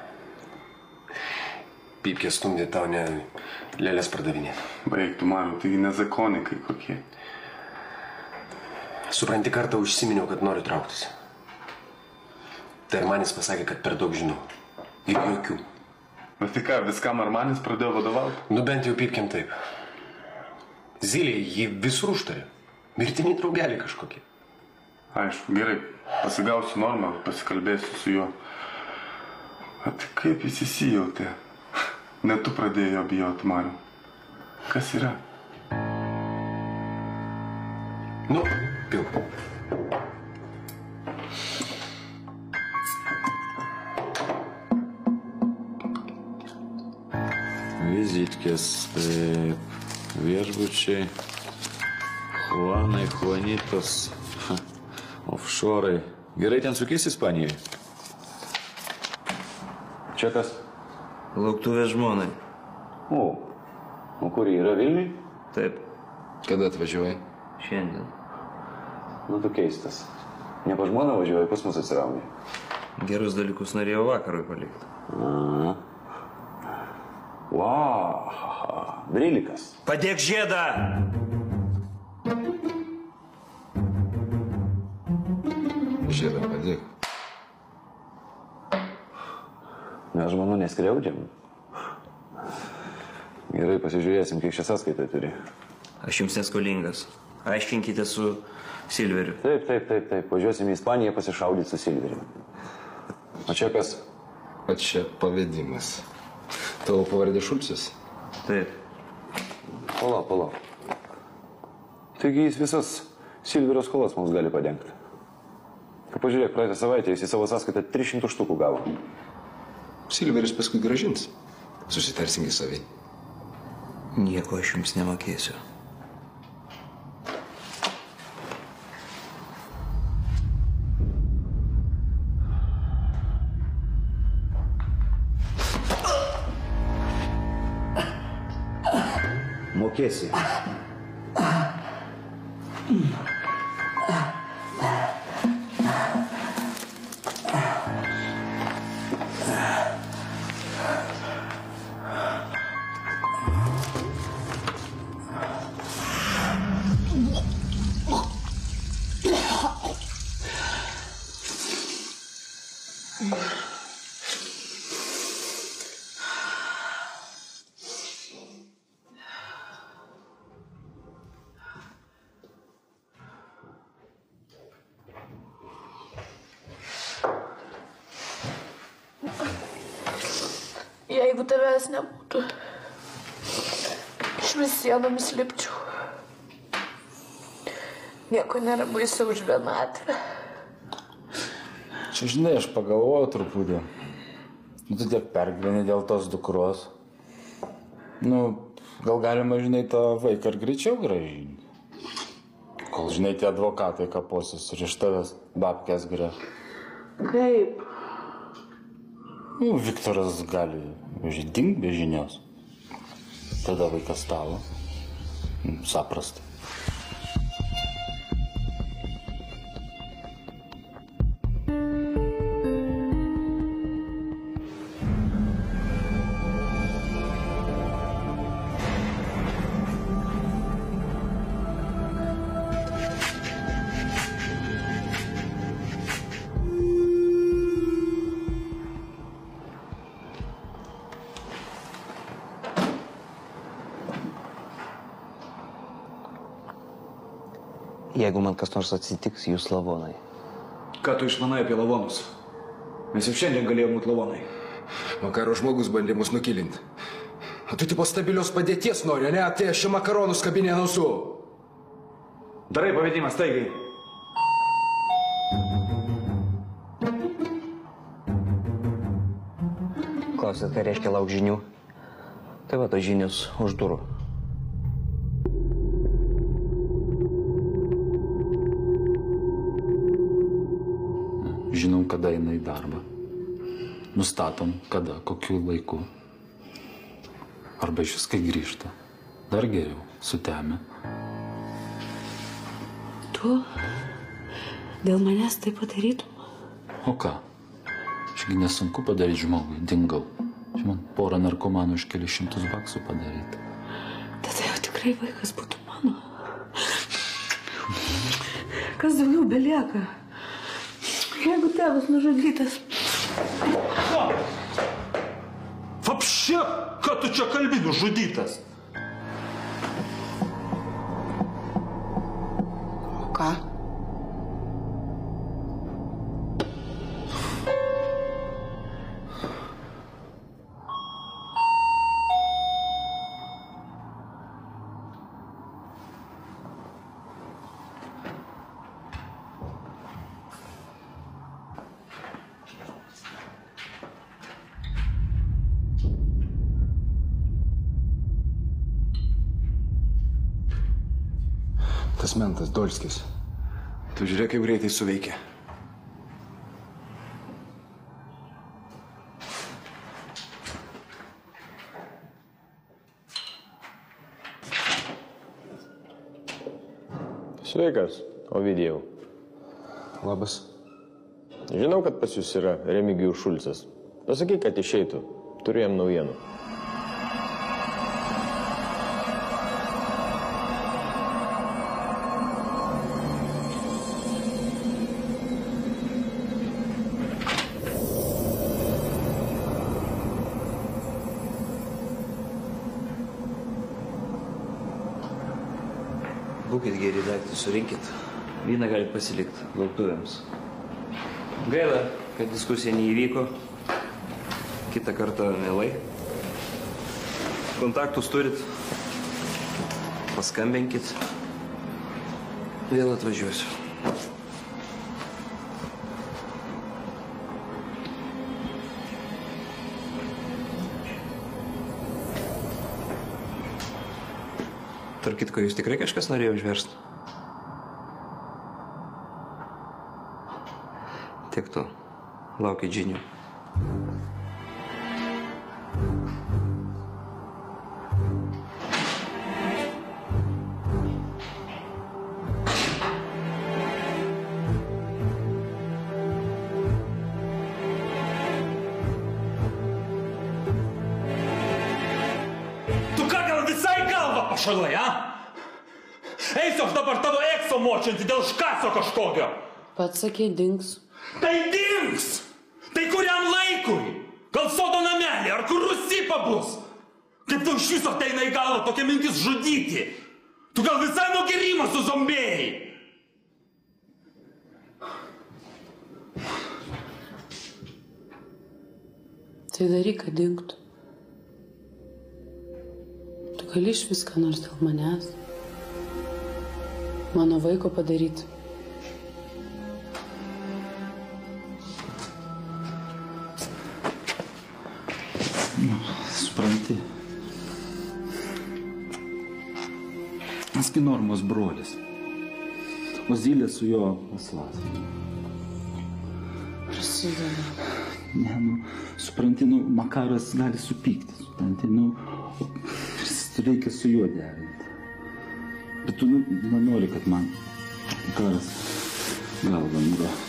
Pypkės stumdė tau ne lėlės pardavinėti. Baig tu, Mariau, taigi nezakonikai kokie. Supranti, kartą užsiminiau, kad noriu trauktis. Tai Armanis pasakė, kad per daug žinau. Ir jokių. Bet tai ką, viskam Armanis pradėjo vadovauti? Nu bent jau pypkiam taip. Zylė jį visur užtarė. Mirtiniai draugeliai kažkokie. Aišku, gerai. Pasigausiu Normą, pasikalbėsiu su juo. Bet kaip jis įsijautė? Net tu pradėjo bijoti, Mariau. Kas yra? Nu, pilk. Vizitkės, taip, viešbučiai, Juanai, Juanitos, offshore'ai. Gerai ten sukis Ispanijoje? Čia kas? Lauktuvės žmonai. O kur jie yra Vilniui? Taip. Kada atvažiuoji? Šiandien. Nu, tu keistas. Ne pa žmona važiuoja, pas mus atsirauni. Gerus dalykus norėjau vakarui palikti. Wow, Brilikas. Padėk žiedą! Žiedą padėk. Mes žmonų neskriaudžiam. Gerai, pasižiūrėsim, kiek šią sąskaitą turi. Aš jums neskolingas. Aiškinkite su Silveriu. Taip. Važiuosim į Ispaniją pasišaudyti su Silveriu. O čia kas? O čia pavedimas. Tavo pavardė Šulcis? Taip. Palauk. Taigi jis visas Silverio skolas mums gali padengti. Pažiūrėk, praeitą savaitę jis į savo sąskaitą 300 štukų gavo. Silveris paskui gražins. Susitarsim į savį. Nieko aš jums nemokėsiu. Mokėsi. Jeigu tavęs nebūtų, iš vis sienomis lipčiau. Nieko nėra baisiau už vienatvę. Čia, žinai, aš pagalvojau truputį. Tu tiek pergyveni dėl tos dukros. Gal galima, žinai, tą vaiką ir greičiau gražinti. Kol, žinai, tie advokatai kaposis ir iš tavęs babkės grę. Kaip? Viktoras gali dingt be žinios. Tada vaikas tavo. Saprastai. Jeigu man kas nors atsitiks, jūs lavonai. Ką tu išmanai apie lavonus? Mes jau šiandien galėjom būti lavonai. Makaro žmogus bandė mus nukilinti. O tu tipo stabilios padėties nori, ne? Tai aš čia makaronus kabinė nausų. Darai pavedimą, staigiai. Klausėt, ką reiškia lauk žinių? Tai va, tos žinios už durų. Žinom, kada eina į darbą. Nustatom, kada, kokiu laiku. Arba išvis, kai grįžta. Dar geriau, sutemė. Tu dėl manęs tai padarytum? O ką? Šiagi nesunku padaryti žmogui, dingau. Čia man porą narkomanų už kelius šimtus baksų padaryti. Tada jau tikrai vaikas būtų mano. Kas daugiau belieka? Jeigu tėvas nužudytas. Vapšė, ką tu čia kalbi, nužudytas? O ką? Tas mentas, Dolskis. Tu žiūrėk, kaip greitai suveikia. Sveikas, Ovidijau. Labas. Žinau, kad pas jūs yra Remigijus Šulcas. Pasakyk, kad išeitų. Turiu jam naujienų. Būkit geri daiktus, surinkit. Vyną galit pasilikti lauktuvėms. Gaila, kad diskusija neįvyko. Kitą kartą mielai. Kontaktus turit. Paskambinkit. Vėl atvažiuosiu. Tarp kitko, jūs tikrai kažkas norėjo užversti? Tiek to. Laukit žinių. Pašalai, a? Eisiu aš dabar tavo ekso močinti dėl škaso kažkokio. Pats sakė, dings. Tai dings! Tai kuriam laikui? Gal sodo namelį, ar kur Rusy pabus? Kaip tu iš viso ateina į galvą tokia mintis žudyti? Tu gal visai nuo gerimo suzombėjai? Tai daryk, kad dingtų. Tu gali iš viską nors dėl manęs. Mano vaiko padaryti. Supranti. Esgi Normos brolis. O Zylė su jo aslas. Prasideda. Ne, supranti, Makaras gali supykti, supranti, reikia su juo derinti. Bet tu nenori, kad man Makaras galvą nurautų.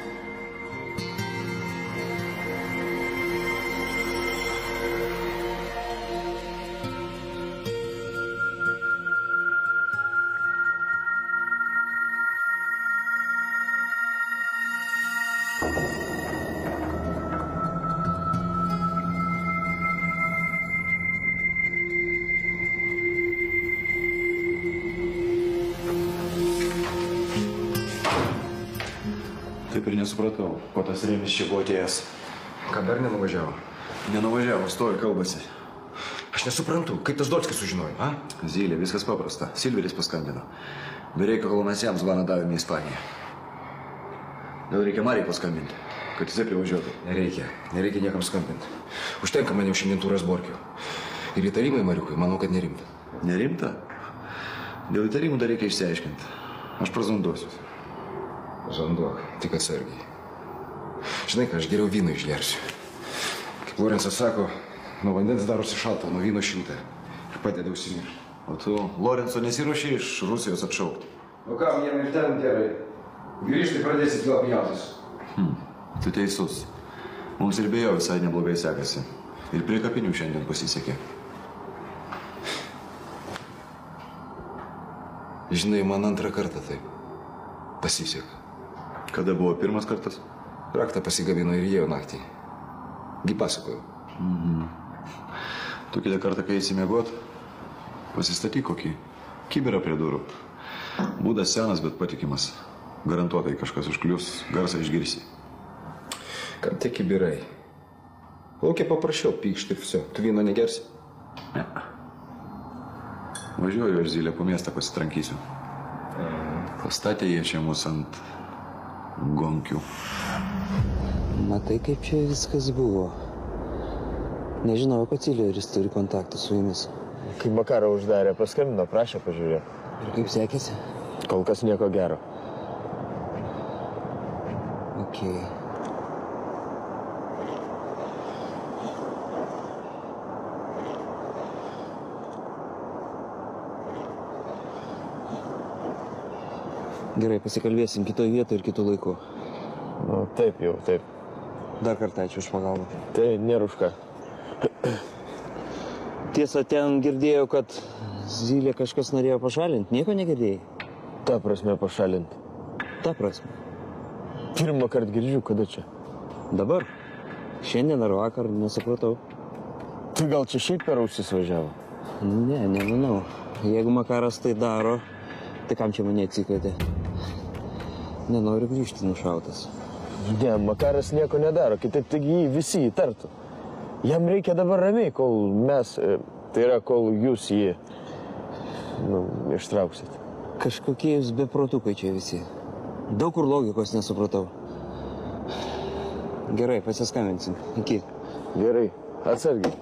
Taip ir nesupratau, ko tas Remis čia buvo atėjęs. Ką dar nenuvažiavo? Nenuvažiavo, stovi, kalbasi. Aš nesuprantu, kaip tas Dolskis sužinojo, a? Zylė, viskas paprasta. Silveris paskambino. Be reikalo mes jam zvaną davėme į Ispaniją. Gal reikia Marijai paskambinti, kad jisai privažiuotų? Nereikia niekam skambinti. Užtenka man jau šiandien tų Razborkių. Ir įtarimai Mariukui, manau, kad nerimta. Nerimta? Dėl įtarimų dar reikia išsiaiškinti. Aš prazonduosiu. Zonduok, tik atsargiai. Žinai ką, aš geriau vyną išgersiu. Kaip Lorenzas sako, nuo vandens darosi šalta, nuo vyno šilta. Ir padeda užsimiršti. O tu Lorenzo nesiruoši iš Rusijos atšaukti? O kam jiem ir ten gerai? Grįžtai pradėsit vėl pjautis. Tu teisus. Mums ir be jo visai neblogai sekasi. Ir prie kapinių šiandien pasisekė. Žinai, man antrą kartą taip pasisekė. Kada buvo pirmas kartas? Raktą pasigavino ir įėjo naktį. Gi pasakojau. Tu kitą kartą, kai įsimiegot, pasistatyk kokį kibirą prie durų. Būdas senas, bet patikimas. Garantuotai kažkas užklius, garsą išgirsi. Kam tie kibirai? Laukia paprašiau, pykšti ir viso. Tu vyno negersi? Ne. Važiuoju aš Zylę po miestą pasitrankysiu. Pastatė jie čia mus ant gonkių. Matai, kaip čia viskas buvo. Nežinau, kad Silveris turi kontaktą su jumis. Kai Makarą uždarė, paskambino, prašė pažiūrėti. Ir kaip sekėsi? Kol kas nieko gero. Okay. Gerai, pasikalbėsim kitoje vietoje ir kitų laikų. Nu, taip jau, taip. Dar kartą ačiū už pagalbą. Tai nėra už ką. Tiesa, ten girdėjau, kad Zylę kažkas norėjo pašalinti. Nieko negirdėjai? Ta prasme pašalinti. Ta prasme. Pirmą kartą girdžiu, kada čia. Dabar? Šiandien ar vakar, nesupratau. Tai gal čia šiaip per ausis važiavo? Ne, nemanau. Jeigu Makaras tai daro, tai kam čia mane atsikvietė? Nenoriu grįžti nušautas. Ne, Makaras nieko nedaro, kitaip taigi jį visi įtartų. Jam reikia dabar ramiai, kol mes, tai yra, kol jūs jį, ištrauksit. Kažkokie jūs beprotukai čia visi. Daug kur logikos nesupratau. Gerai, pasiskambinsim. Iki. Gerai, atsargiai.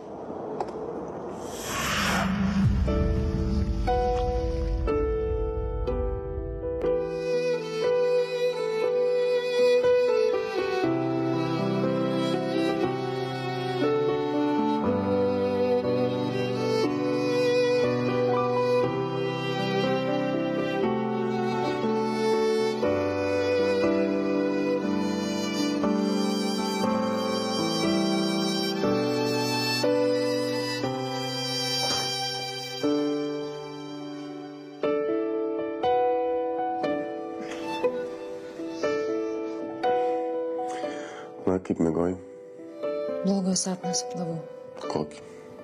Kaip mėgoji? Blogą sapną sapnavau. Kokį?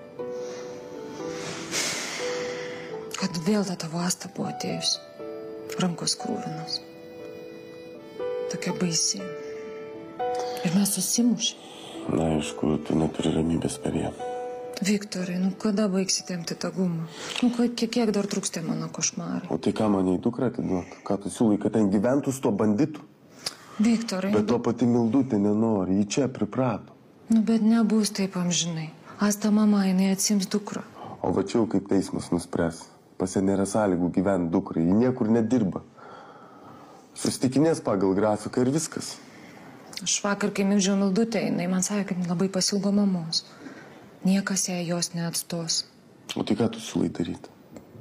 Kad vėl ta tavo Asta buvo atėjusi. Rankos krūvinos. Tokia baisi. Ir mes susimušėm. Na, aišku, tu neturi ramybės per ją. Viktorai, kada baigsi tempti tą gumą? Kiek dar truks tie mano košmarai? O tai ką man į dukrą atiduot? Ką tu siūlai, kad ten gyventų su tuo banditu? Viktorai. Bet to pati Mildutė nenori, jį čia priprato. Bet nebus taip amžinai. Asta mama, jinai atsiims dukrą. O va čia jau kaip teismas nuspręs. Pas ją nėra sąlygų gyventi dukrai, ji niekur nedirba. Susitikinės pagal grafiką ir viskas. Aš vakar, kai migdžiau Mildutę, jinai man sakė, kad labai pasilgo mamos. Niekas jai jos neatstos. O tai ką tu siūlai daryti?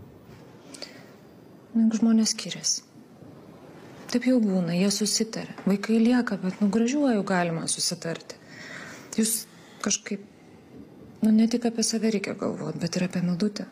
Žmonės skiriasi. Taip jau būna, jie susitarė. Vaikai lieka, bet gražiuoju galima susitarti. Jūs kažkaip, ne tik apie save reikia galvoti, bet ir apie Mildutę.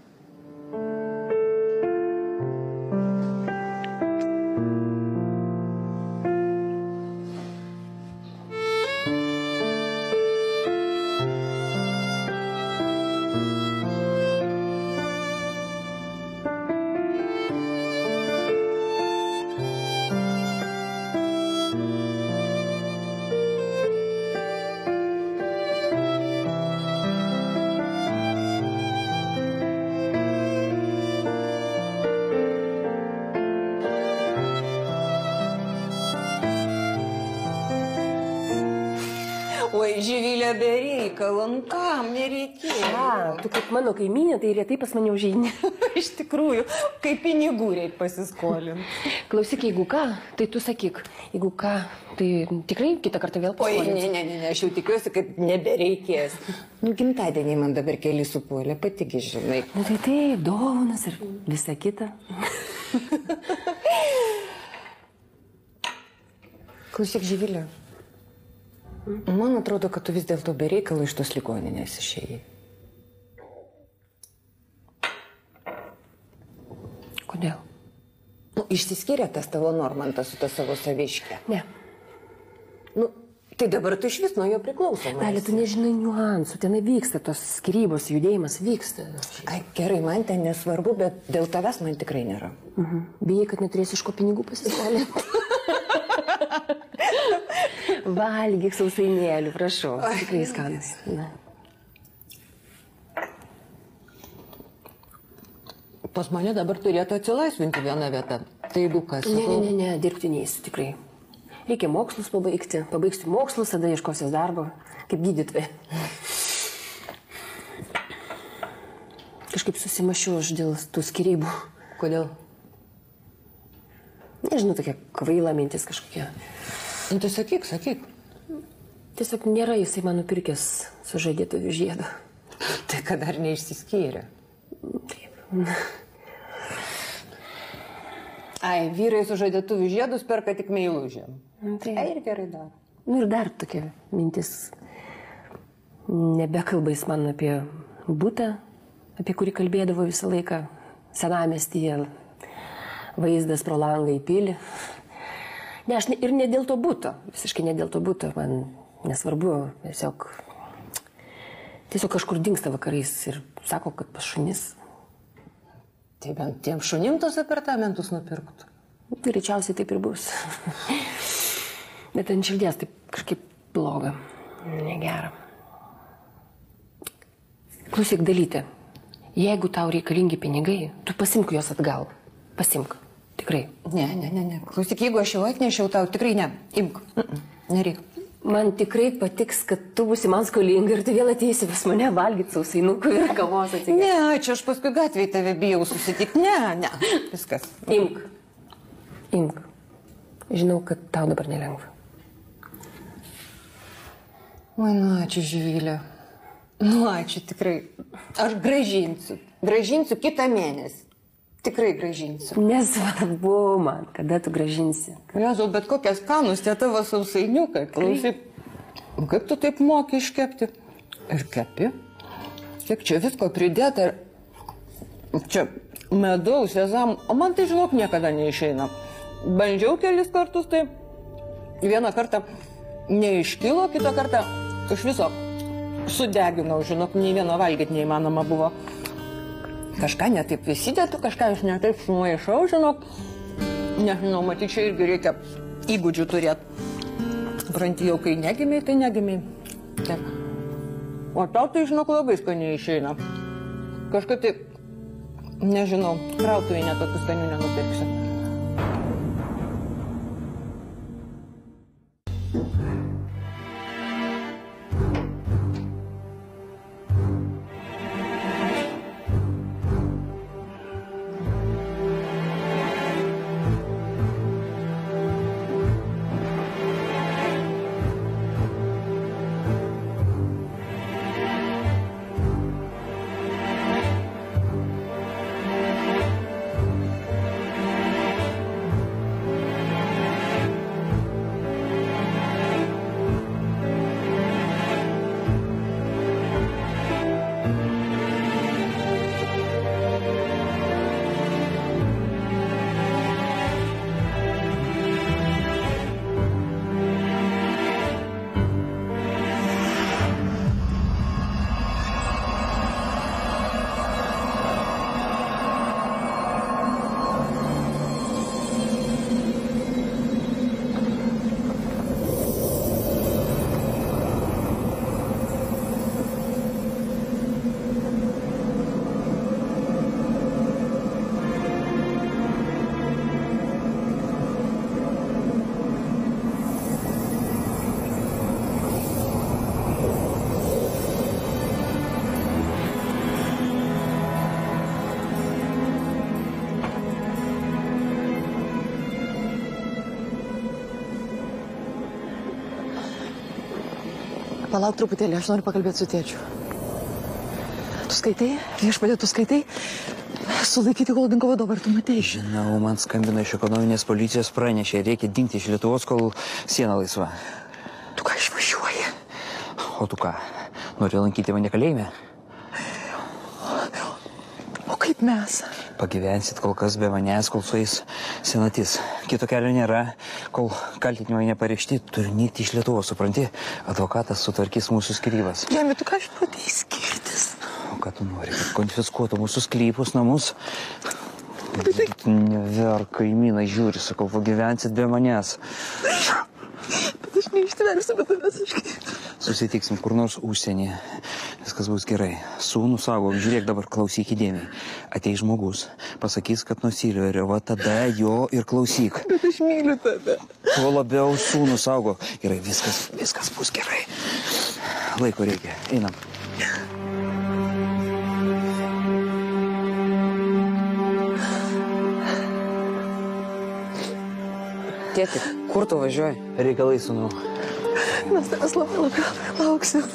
Oi, Živilė, be reikalo, kam nereikėjo? Tu kaip mano kaimynė, tai retai pas mane užeini. Iš tikrųjų, kaip pinigų reikia pasiskolinti. Klausyk, jeigu ką, tai tu sakyk. Jeigu ką, tai tikrai kitą kartą vėl paskolinsi. Oi, ne, aš jau tikiuosi, kad nebereikės. Gimtadieniai man dabar keli supuolė, patigi žinai. Tai taip, dovanas ir visa kita. Klausyk, Živilė. Man atrodo, kad tu vis dėlto be reikalo iš tos ligoninės išėjai. Kodėl? Išsiskyrė tas tavo Normantas su ta savo saviškė. Ne. Tai dabar tu iš vis nuo jo priklausoma. Dalį, tu nežinai niuansų, ten vyksta tos skyrybos, judėjimas vyksta. Ai, gerai, man ten nesvarbu, bet dėl tavęs man tikrai nėra. Bijai, kad neturėsi iš ko pinigų pasiskolinti. Valgyk sausainėlių, prašau. Tikrai skanus. Pas mane dabar turėtų atsilaisvinti vieną vietą. Tai jeigu kas? Ne, dirbti neįsiu, tikrai. Reikia mokslus pabaigti. Pabaigsiu mokslus, tada ieškosiu darbo. Kaip gydytoja. Kažkaip susimašiau aš dėl tų skyrybų. Kodėl? Nežinau, tokia kvaila mintis kažkokia. Nu, tai sakyk. Tiesiog nėra jisai man nupirkęs sužadėtuvių žiedą. Tai kad dar neišsiskyrė. Taip. Ai, vyrai sužadėtuvių žiedus perka tik meilužėm. Tai ir gerai daro. Nu ir dar tokia mintis. Nebekalba jis man apie butą, apie kurį kalbėdavo visą laiką senamiestyje, vaizdas pro langą į pilį. Ne, aš ir ne dėl to buto, visiškai ne dėl to buto, man nesvarbu, tiesiog kažkur dingsta vakarais ir sako, kad pas šunis. Tai bent tiem šunim tos apartamentus nupirktų. Greičiausiai taip ir bus. Bet ant širdies taip kažkaip bloga, negera. Klausyk, Dalyte, jeigu tau reikalingi pinigai, tu pasimk juos atgal. Pasimk. Tikrai. Ne. Klausyk, jeigu aš jau atnešiau tau, tikrai ne. Imk. Nereik. Man tikrai patiks, kad tu būsi man skolinga ir tu vėl ateisi pas mane valgyti sausainukų ir kavos atsigert. Ne, čia aš paskui gatvėje tave bijau susitikti. Ne. Viskas. Imk. Žinau, kad tau dabar nelengva. Oi, nu ačiū, Živilė. Nu ačiū, tikrai. Aš grąžinsiu. Grąžinsiu kitą mėnesį. Tikrai grąžinsiu. Nesvarbu man, kada tu grąžinsi. Jėzau, bet kokie skanus tie tavo sausainiukai. Klausyk, kaip tu taip moki iškepti? Ir kepi. Kiek čia visko pridėta. Čia medaus, sezam. O man tai, žinok, niekada neišeina. Bandžiau kelis kartus, tai vieną kartą neiškilo, kitą kartą iš viso sudeginau, žinok, nei vieno valgyti neįmanoma buvo. Kažką netaip įsidėtų, kažką aš netaip sumaišau, žinok. Nežinau, matyt, čia irgi reikia įgūdžių turėti. Supranti, jau kai negimiai, tai negimiai. Taip. O tau tai, žinok, labai skaniai išeina. Kažkaip tai, nežinau, krautuvai netokių skanių nenupirksiu. Palauk truputėlį, aš noriu pakalbėti su tėčiu. Tu skaitai? Viešpatie, tu skaitai? Sulaikyti holdingo vadovą, ar tu matei? Žinau, man skambina iš ekonominės policijos, pranešė, reikia dingti iš Lietuvos, kol siena laisva. Tu ką išvažiuoji? O tu ką, nori lankyti mane kalėjime? O kaip mes? Pagyvensit kol kas be manęs, kol sueis senatis. Kito kelio nėra, kol kaltinimai nepareikšti, turi nykti iš Lietuvos, supranti? Advokatas sutvarkys mūsų skyrybas. Žemė, tu ką žinoti skirtis? O ką tu nori, kad konfiskuotų mūsų sklypus, namus? Neverk, kaimynai žiūri, sakau, pagyvensit be manęs. Bet aš neištversiu, bet tavęs aš... Susitiksim kur nors užsienyje. Viskas bus gerai. Sūnų saugok, žiūrėk dabar, klausyk įdėmiai. Ateis žmogus, pasakys, kad nusilerio, va tada jo ir klausyk. Bet aš myliu tave. Kuo labiau sūnų saugok. Gerai, viskas bus gerai. Laiko reikia, einam. Tėti, kur tu važiuoji? Reikalai, sūnau. Mes tavęs labai lauksim.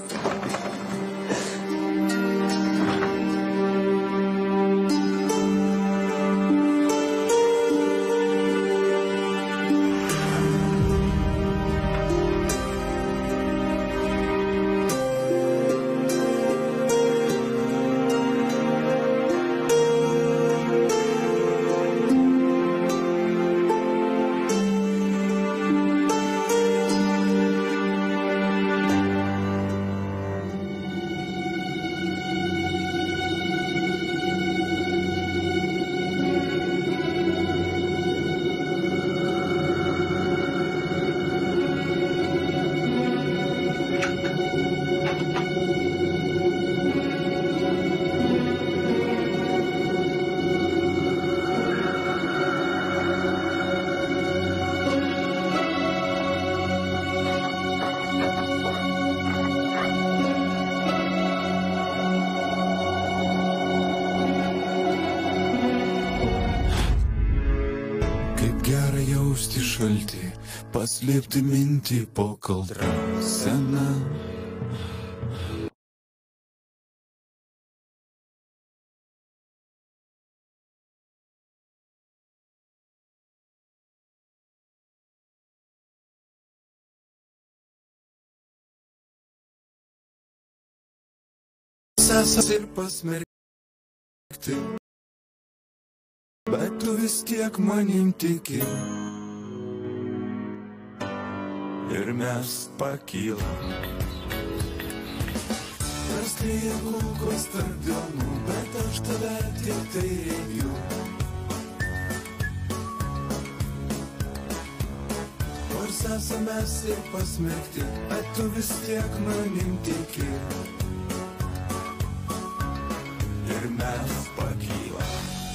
Šaltį, paslėpti mintį po kaldra sena. Sesas ir pasmerkti, bet tu vis tiek manim tiki. Ir mes pakylam. Praskrieja kulkos tarp dienų, bet aš tave tik tai regiu. Nors esame mes ir pasmerkti, bet tu vis tiek manim tiki. Ir mes pakylam.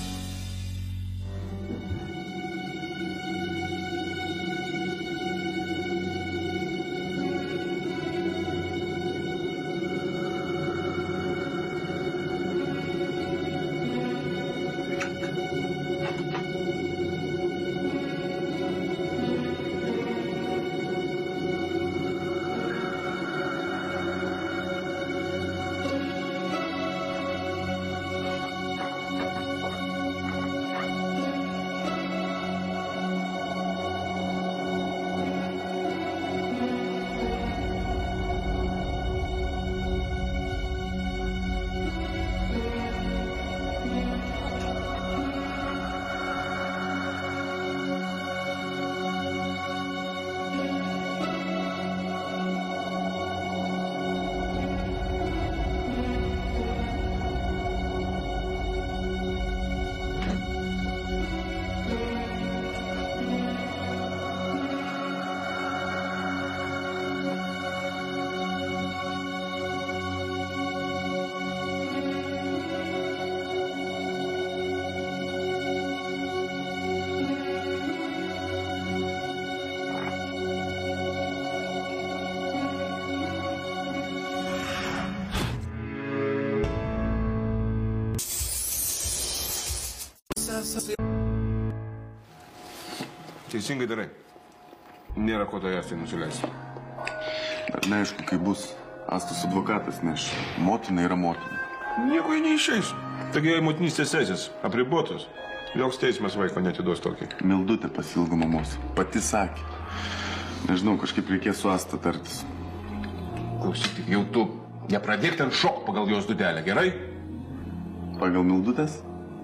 Teisingai darai. Nėra ko tavęs tai nusileisti. Bet neaišku, kai bus. Astos advokatas neš. Motina yra motina. Nieko jie neišeis. Taigi jei motinystės teisės apribotos, joks teismas vaiko neatiduos tokį. Mildutė pasilgo mamos. Pati sakė. Nežinau, kažkaip reikės su Asta tartis. Klausyk, jau tu nepradėk ten šok pagal jos dudelę, gerai? Pagal Mildutės?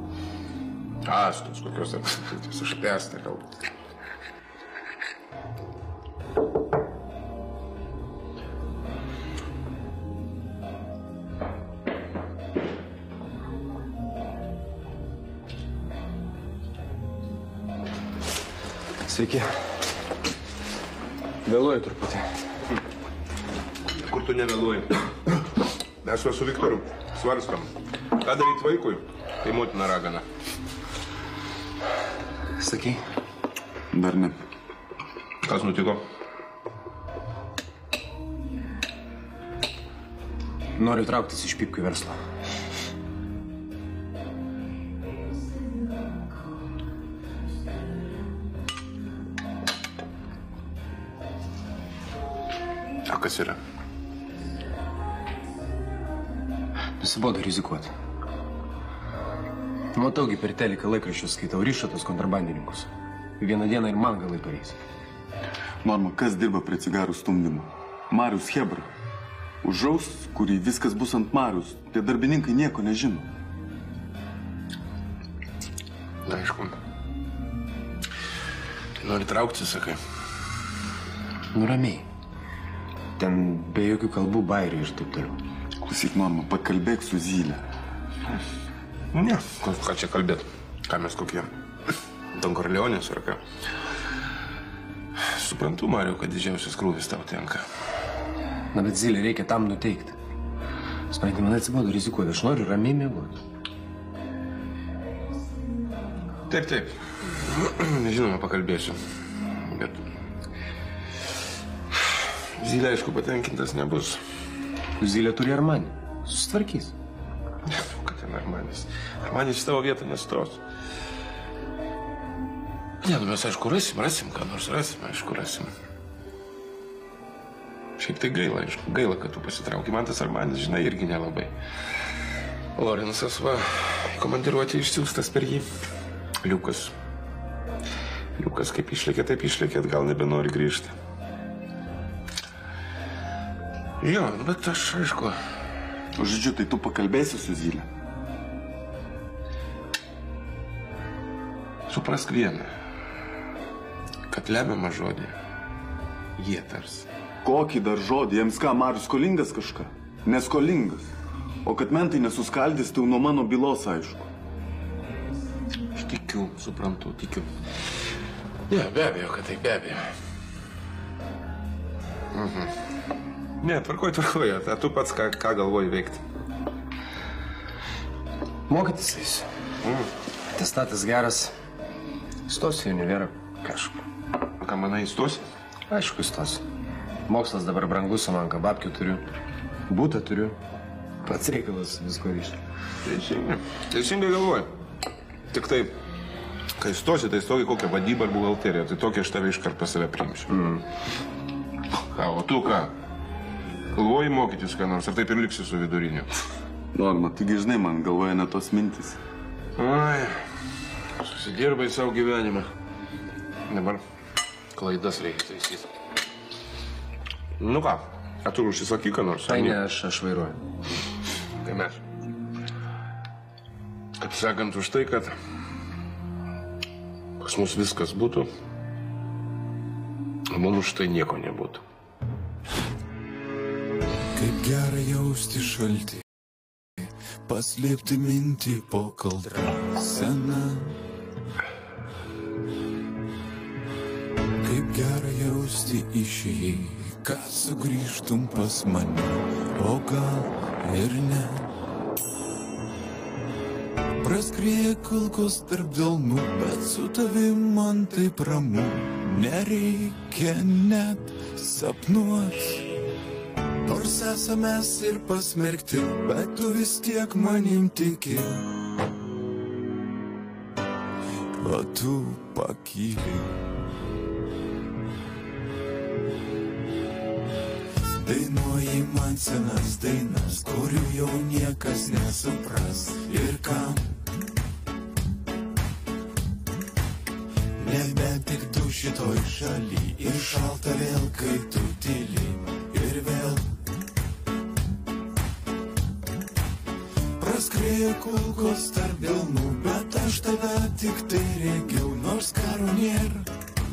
Astos kokios ar sušpėstė galbūt. Sveiki. Vėluoju truputį. Kur tu nevėluoji? Mes su Viktoru svarstam. Ką daryti vaikui, kai motina ragana? Sakai? Dar ne. Kas nutiko? Noriu trauktis iš pypkių verslo. Kas yra? Nusibodo rizikuoti. Mataugi per teliką laikraščius skaitau ryšatus kontrabandininkus. Vieną dieną ir man galai pareis. Norma, kas dirba prie cigarų stumdymo? Marius Hebra. Užaus, kurį viskas bus ant Marius. Tie darbininkai nieko nežino. Aišku. Nori traukti, sakai. Nuramiai. Ten be jokių kalbų bairių ir taip toliau. Klausyk, Norma, pakalbėk su Zylė. Ne, ką čia kalbėt? Ką mes kokie? Don Korleonės ar ką? Suprantu, Mariau, kad didžiausias krūvis tau tenka. Na, bet Zylė reikia tam nuteikti. Supranti, man atsibodo rizikuoti, aš noriu ramiai miegoti. Taip. Žinoma, pakalbėsiu. Bet Zylė, aišku, patenkintas nebus. Zylė turi Armanį. Susitvarkys. Kad ten Armanis? Armanis į tavo vietą nestos. Ne, nu mes, aišku, rasim, ką nors rasim, aišku, rasim. Šiaip tai gaila, aišku, gaila, kad tu pasitrauki. Man tas Armanis, žinai, irgi nelabai. Lorensas, va, komandiruotė išsiųstas per jį. Liukas, kaip išlėkė, taip išlėkė, gal nebenori grįžti. Jo, bet aš, aišku... Žodžiu, tai tu pakalbėsi su Zylė? Suprask vieną, kad lemiamą žodį jie tars. Kokį dar žodį? Jiems ką, Marius skolingas kažką? Neskolingas. O kad mentai nesuskaldys, tai nuo mano bylos aišku. Aš tikiu, suprantu, tikiu. Ne, be abejo, kad tai be abejo. Ne, tvarkoj, a tu pats ką galvoji veikti? Mokytis eisiu. Atestatas geras. Stosiu į univerą kažkur. Ką manai, įstosi? Aišku, įstosiu. Mokslas dabar brangus, o man ką babkių turiu. Butą turiu. Pats reikalas visko ryšti. Teisingai galvoju. Tik taip, kai stosi, tai stogi kokią vadybą ar buhalteriją. Tai tokia aš tave iškart pas save priimsiu. Ką, o tu ką? Galvoji mokytis ką nors, ar taip ir liksi su viduriniu? Norma, taigi žinai, man galvoja ne tos mintis. Ai, susidirbai savo gyvenimą. Dabar klaidas reikia taisyti. Nu ką, tu užsisakyk ką nors? Tai ne, aš vairuoju. Tai mes. Kaip sakant, už tai, kad pas mus viskas būtų, o mums už tai nieko nebūtų. Kaip gera jausti šaltį, paslėpti mintį po kaldra sena. Kaip gera jausti išėjai, kad sugrįžtum pas mane, o gal ir ne. Praskrieja kulkos tarp delnų, bet su tavim man taip ramu, nereikia net sapnuot. Nors esamės ir pasmerkti, bet tu vis tiek manim tiki. O tu pakyli. Dainuoji man senas dainas, kurių jau niekas nesupras. Ir kam? Nebetik tu šitoj šaly, ir šalta vėl, kai tu tyli. Ir vėl praskrieja kulkos tarp delnų, bet aš tave tik tai regiau, nors karo nėra.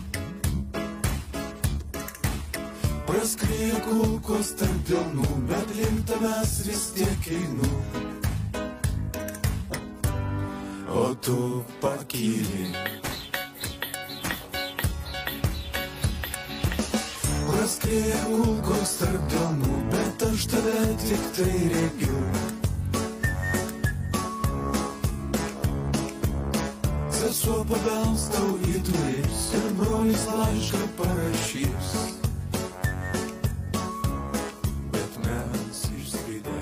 Praskrieja kulkos tarp delnų, bet link tavęs vis tiek einu. O tu pakyli. Praskrieja kulkos tarp delnų, bet aš tave tik tai regiu. Sesuo pabels tau į duris ir brolis laišką parašys. Bet mes išskridę.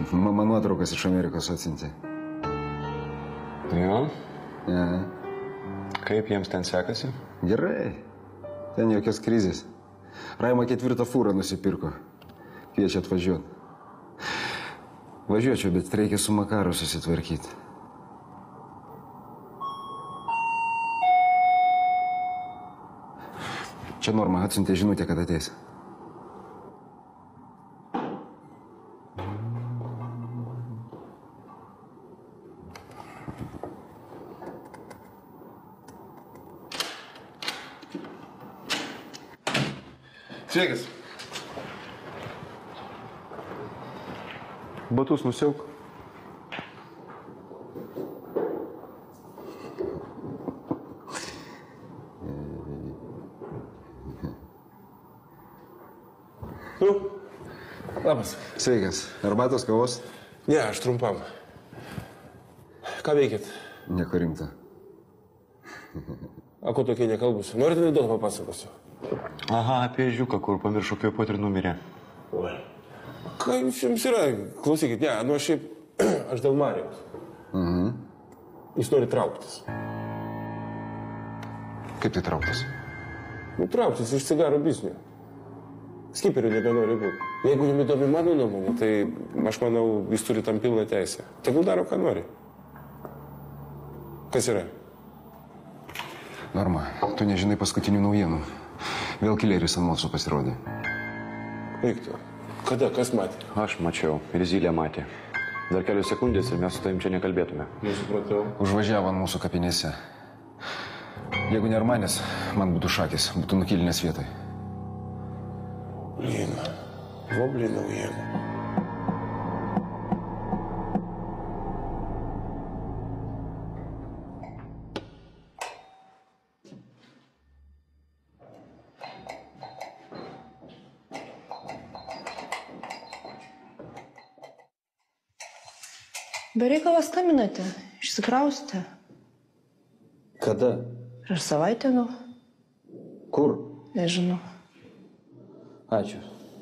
Mama nuotraukas iš Amerikos atsiuntė. Jo? Ja. Kaip jiems ten sekasi? Gerai. Ten jokios krizės. Raima 4 fūrą nusipirko. Kviečia atvažiuoti. Važiuočiau, bet reikia su Makaru susitvarkyti. Čia Norma atsiuntė žinutę, kad ateis. Sveikas. Batus nusiauk. Labas. Sveikas. Arbatos, kavos? Ne, aš trumpam. Ką veikit? Nieko rimta. A ko tokie nekalbus? Norite anekdotą papasakosiu? Aha, apie žiūką, kur pamiršo kvėpuoti ir numirė. Ką jums yra? Klausykit, ne, nu aš šiaip, aš dėl Marijaus. Jis nori trauktis. Kaip tai trauktis? Nu, trauktis iš cigarų biznio. Skiperiu nebenori būti. Jeigu jums įdomi mano nuomonė, tai aš manau, jis turi tam pilną teisę. Tegul daro, ką nori. Kas yra? Norma, tu nežinai paskutinių naujienų. Vėl kileris ant mūsų pasirodė. Viktor, kada, kas matė? Aš mačiau, ir Zylė matė. Dar kelios sekundės ir mes su tavim čia nekalbėtume. Nesupratau. Užvažiavo ant mūsų kapinėse. Jeigu ne Armanis, man būtų šakis, būtų nukilinės vietoj. Blina, voblį naujienų. Bereikalo skambinate, išsikrausite. Kada? Prieš savaitę, nu. Kur? Nežinau. Ačiū.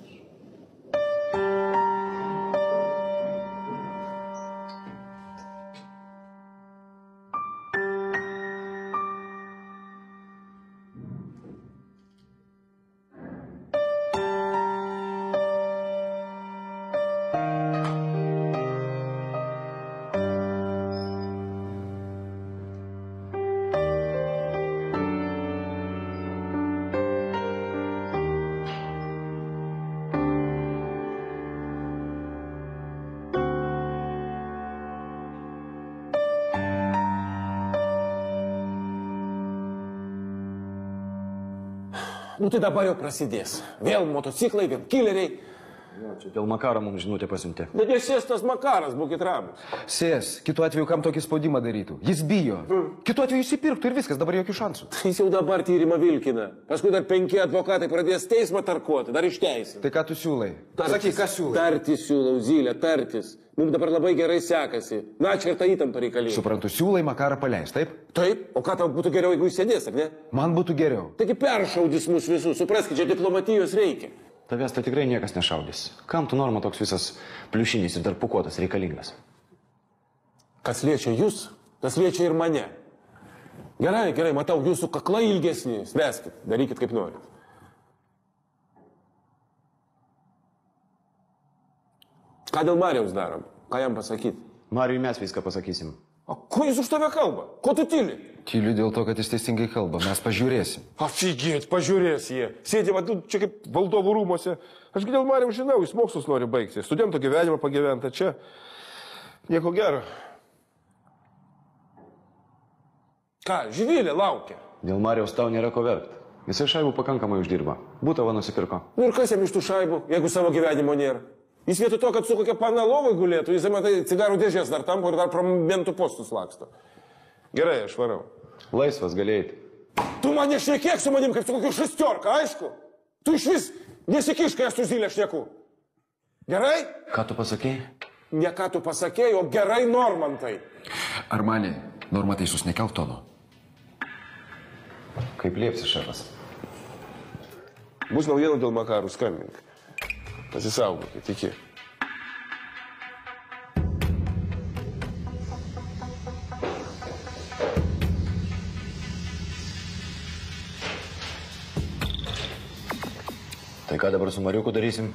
Nu tai dabar jau prasidės. Vėl motociklai, vėl kileriai. Jo, čia dėl Makaro mums žinutę pasiuntė. Bet nesės tas Makaras, būkit ramus. Sės, kitu atveju kam tokį spaudimą darytų? Jis bijo. Kitu atveju įsipirktų ir viskas, dabar jokių šansų. Jis jau dabar tyrimą vilkina. Paskui dar 5 advokatai pradės teismą tarkuoti, dar išteisin. Tai ką tu siūlai? Sakyk, ką siūlai? Tartis siūlau, Zylė, tartis. Mums dabar labai gerai sekasi. Na, čia ir ta įtampa reikalinga. Suprantu, siūlai Makarą paleist, taip? Taip, o ką tau būtų geriau, jeigu jis sėdės, ar ne? Man būtų geriau. Taigi peršaudys mus visus, supraskit, čia diplomatijos reikia. Tavęs tai tikrai niekas nešaudys. Kam tu Norma toks visas pliušinis ir dar pukuotas reikalingas? Kas liečia jūs, tas liečia ir mane. Gerai, gerai, matau, jūsų kaklai ilgesni. Sveskit, darykit kaip norit. Ką dėl Marijaus darom? Ką jam pasakyti? Marijui mes viską pasakysim. O ko jis už tave kalba? Ko tu tyli? Tyliu dėl to, kad jis teisingai kalba. Mes pažiūrėsim. Afigėt, pažiūrės jie. Sėdė, čia kaip valdovų rūmose. Aš dėl Marijaus žinau, jis mokslus nori baigti. Studento gyvenimą pagyventa čia. Nieko gero. Ką, Živilė laukia? Dėl Marijaus tau nėra ko verkti. Jisai šaibų pakankamai uždirba. Būtavą nusipirko. Nu ir kas jam iš tų šaibų, jeigu savo gyvenimo nėra? Jis vietoj to, kad su kokia pana lovai gulėtų, jis matai cigarų dėžės dar tampo ir dar pro mentų postus laksto. Gerai, aš varau. Laisvas galėjai. Tu man nešnekėk su manim kaip su kokiu šestiorka, aišku? Tu iš vis nesikiš, kai aš su Zylė šneku. Gerai? Ką tu pasakėjai? Ne ką tu pasakėjai, o gerai, Normantai. Armani, Norma teisus, nekelk tono. Kaip liepsi, šefas. Bus naujienų dėl Makarų, skambink. Pasisaugokit, iki. Tai ką dabar su Mariuku darysim?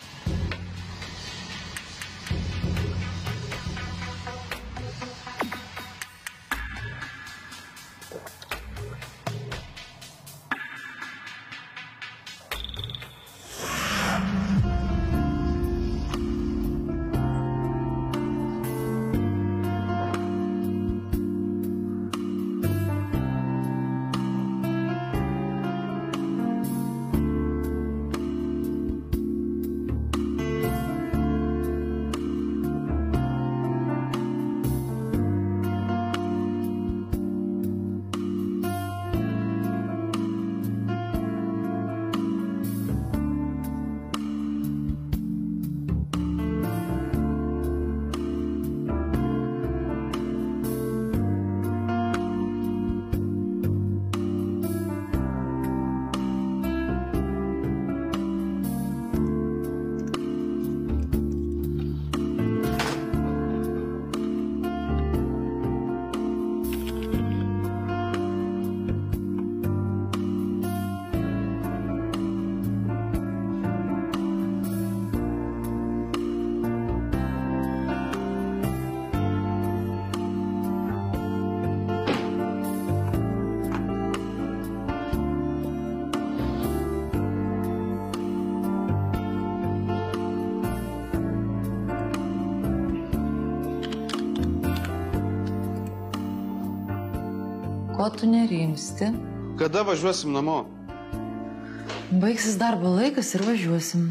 Ko tu nerimsti? Kada važiuosim namo? Baigsis darbo laikas ir važiuosim.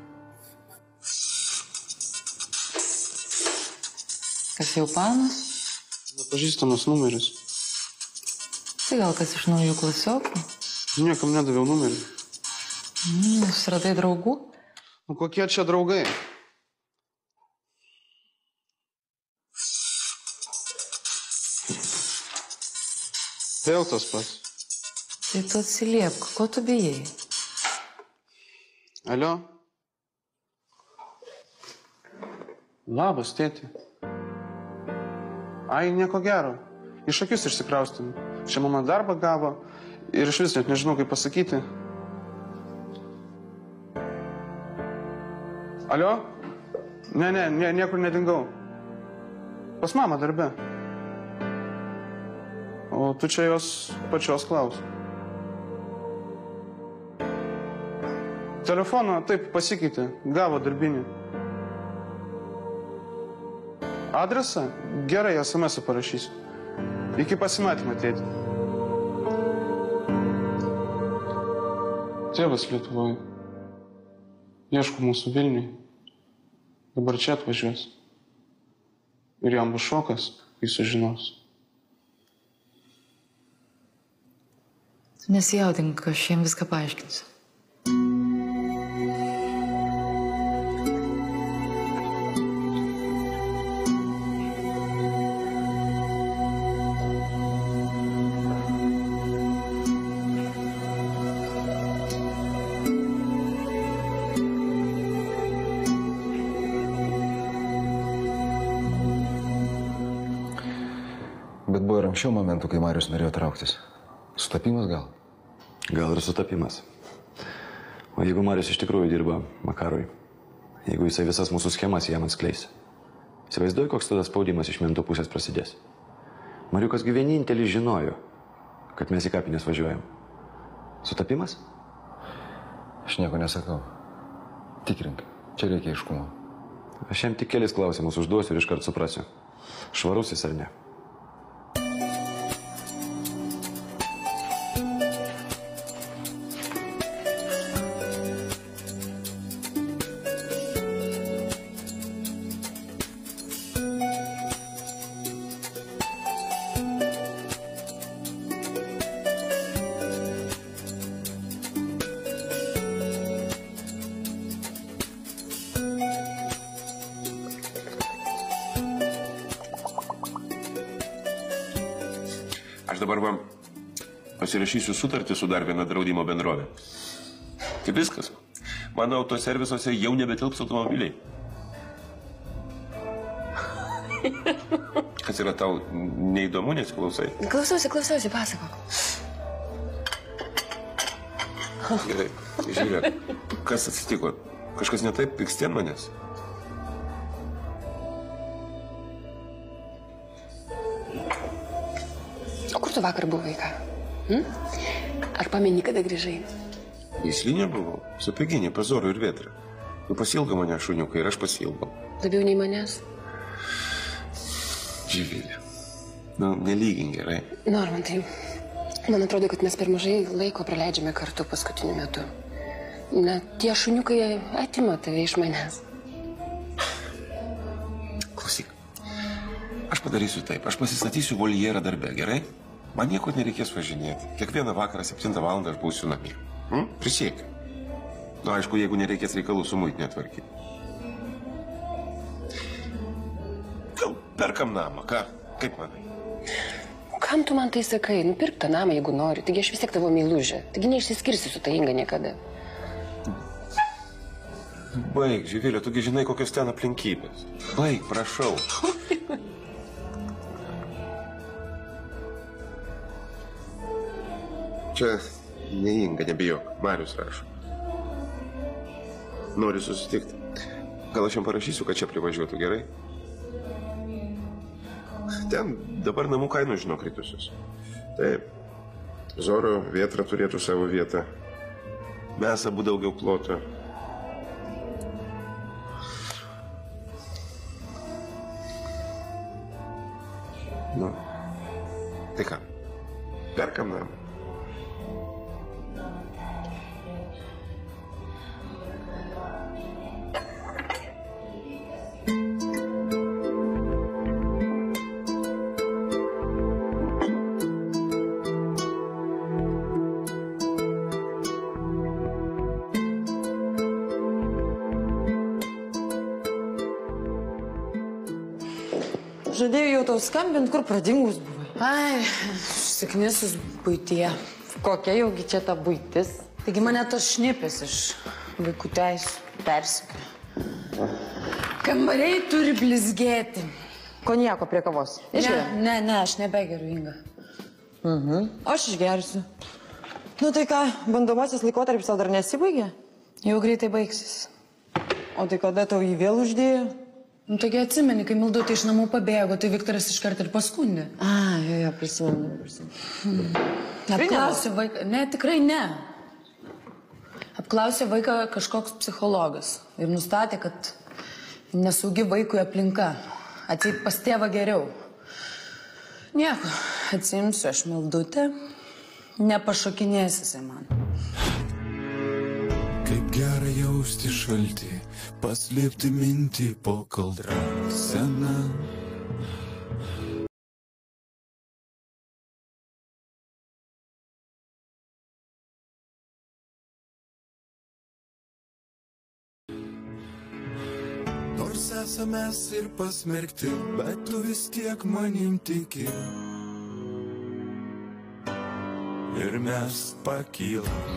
Kas jau panas? Nepažįstamas numeris. Tai gal kas iš naujų klasiokų? Niekam nedaviau numerį. Susiradai draugų? Nu kokie čia draugai? Vėl tas pats. Tai tu atsiliepk, ko tu bijai? Alio? Labas, tėti. Ai, nieko gero. Iš akius išsikraustėm. Čia mama darbą gavo ir iš vis net nežinau, kaip pasakyti. Alio? Ne, niekur nedingau. Pas mamą darbe. O tu čia jos pačios klaus. Telefoną taip pasikeitė, gavo darbinį. Adresą? Gerai, SMS-ą parašysiu. Iki pasimatymą, tėti. Tėvas Lietuvoje. Ieško mūsų Vilniui. Dabar čia atvažiuos. Ir jam bus šokas, kai sužinos. Nesijaudink, aš jiem viską paaiškinsiu. Bet buvo ir anksčiau momentų, kai Marius norėjo trauktis. Sutapimas gal? Gal ir sutapimas. O jeigu Marius iš tikrųjų dirba Makarui, jeigu jisai visas mūsų schemas jam atskleis, įsivaizduoju, koks tada spaudimas iš mentų pusės prasidės. Mariukas vienintelis žinojo, kad mes į kapines važiuojam. Sutapimas? Aš nieko nesakau. Tikrink, čia reikia aiškumo. Aš jam tik kelis klausimus užduosiu ir iškart suprasiu. Švarus jis ar ne? Aš dabar pasirašysiu sutartį su dar viena draudimo bendrovė. Tai viskas. Mano autoservisuose jau nebetilps automobiliai. Kas yra tau neįdomu, nesiklausai? Klausiausi, pasakok. Gerai, žiūrėk, kas atsitiko? Kažkas ne taip, pyksti ant manęs? O kur tu vakar buvai, ką? Ar pameni, kada grįžai? Įslinė buvau, su Peginė, Pazoru ir Vėtra. Nu pasilgo mane šuniukai ir aš pasilgau. Labiau nei manęs? Živilė. Nu, nelygink gerai. Normantai, man atrodo, kad mes per mažai laiko praleidžiame kartu paskutiniu metu. Na, tie šuniukai atima tave iš manęs. Klausyk, aš padarysiu taip, aš pasistatysiu voljerą darbe, gerai? Man nieko nereikės važinėti. Kiekvieną vakarą 7 valandą aš būsiu namie. Prisiekiu. Nu, aišku, jeigu nereikės reikalų su muitinė tvarkyti. Gal perkam namą, ką? Kaip manai? Kam tu man tai sakai? Nupirk tą namą, jeigu nori. Taigi aš vis tiek tavo meilužė. Taigi neišsiskirsi su ta Inga niekada. Baig, Živilė, tugi žinai, kokios ten aplinkybės. Baig, prašau. Čia ne Inga, nebijok. Marius rašo. Nori susitikti. Gal aš jam parašysiu, kad čia privažiuotų, gerai? Ten dabar namų kainų žino kritusius. Taip. Zoro, Vėtra turėtų savo vietą. Mes abu daugiau ploto. Nu, tai ką? Perkam namą. Žadėjau jau tau skambint, kur pradingus buvai. Ai, užsiknisus buityje. Kokia jaugi čia ta buitis? Taigi mane tos šnipės iš vaikų teisų persikė. Kambariai turi blizgėti. Konjako prie kavos. Ne, aš nebegeriu, Inga. Aš išgersiu. Nu tai ką, bandomasis laikotarpis dar nesibaigė? Jau greitai baigsis. O tai kada tau jį vėl uždėjo? Nu, taigi atsimeni, kai Mildutė iš namų pabėgo, tai Viktoras iškart ir paskundė. Jo, prisimenu. Apklausė vaiką. Ne, tikrai ne. Apklausė vaiką kažkoks psichologas ir nustatė, kad nesaugi vaikui aplinka. Atseit pas tėvą geriau. Nieko, atsimsiu aš Mildutę, nepašokinės jisai man. Kaip gera jausti šaltį, paslėpti mintį po kaldra sena. Nors esame ir pasmerkti, bet tu vis tiek manim tiki. Ir mes pakylam.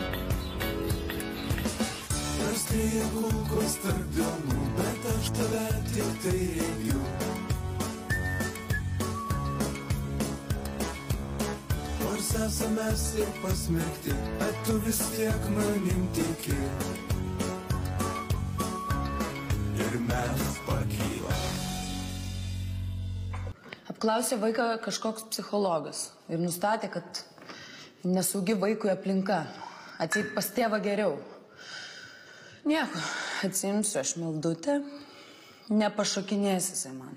Skrieja kulkos tarp delnų, bet aš tave tik tai regiu. Nors esame ir pasmerkti, bet tu vis tiek manim tiki. Ir mes pakylam. Apklausė vaiką kažkoks psichologas ir nustatė, kad nesaugi vaikui aplinka. Atseit pas tėvą geriau. Nieko, atsimsiu aš Mildutę, nepašokinės jisai man.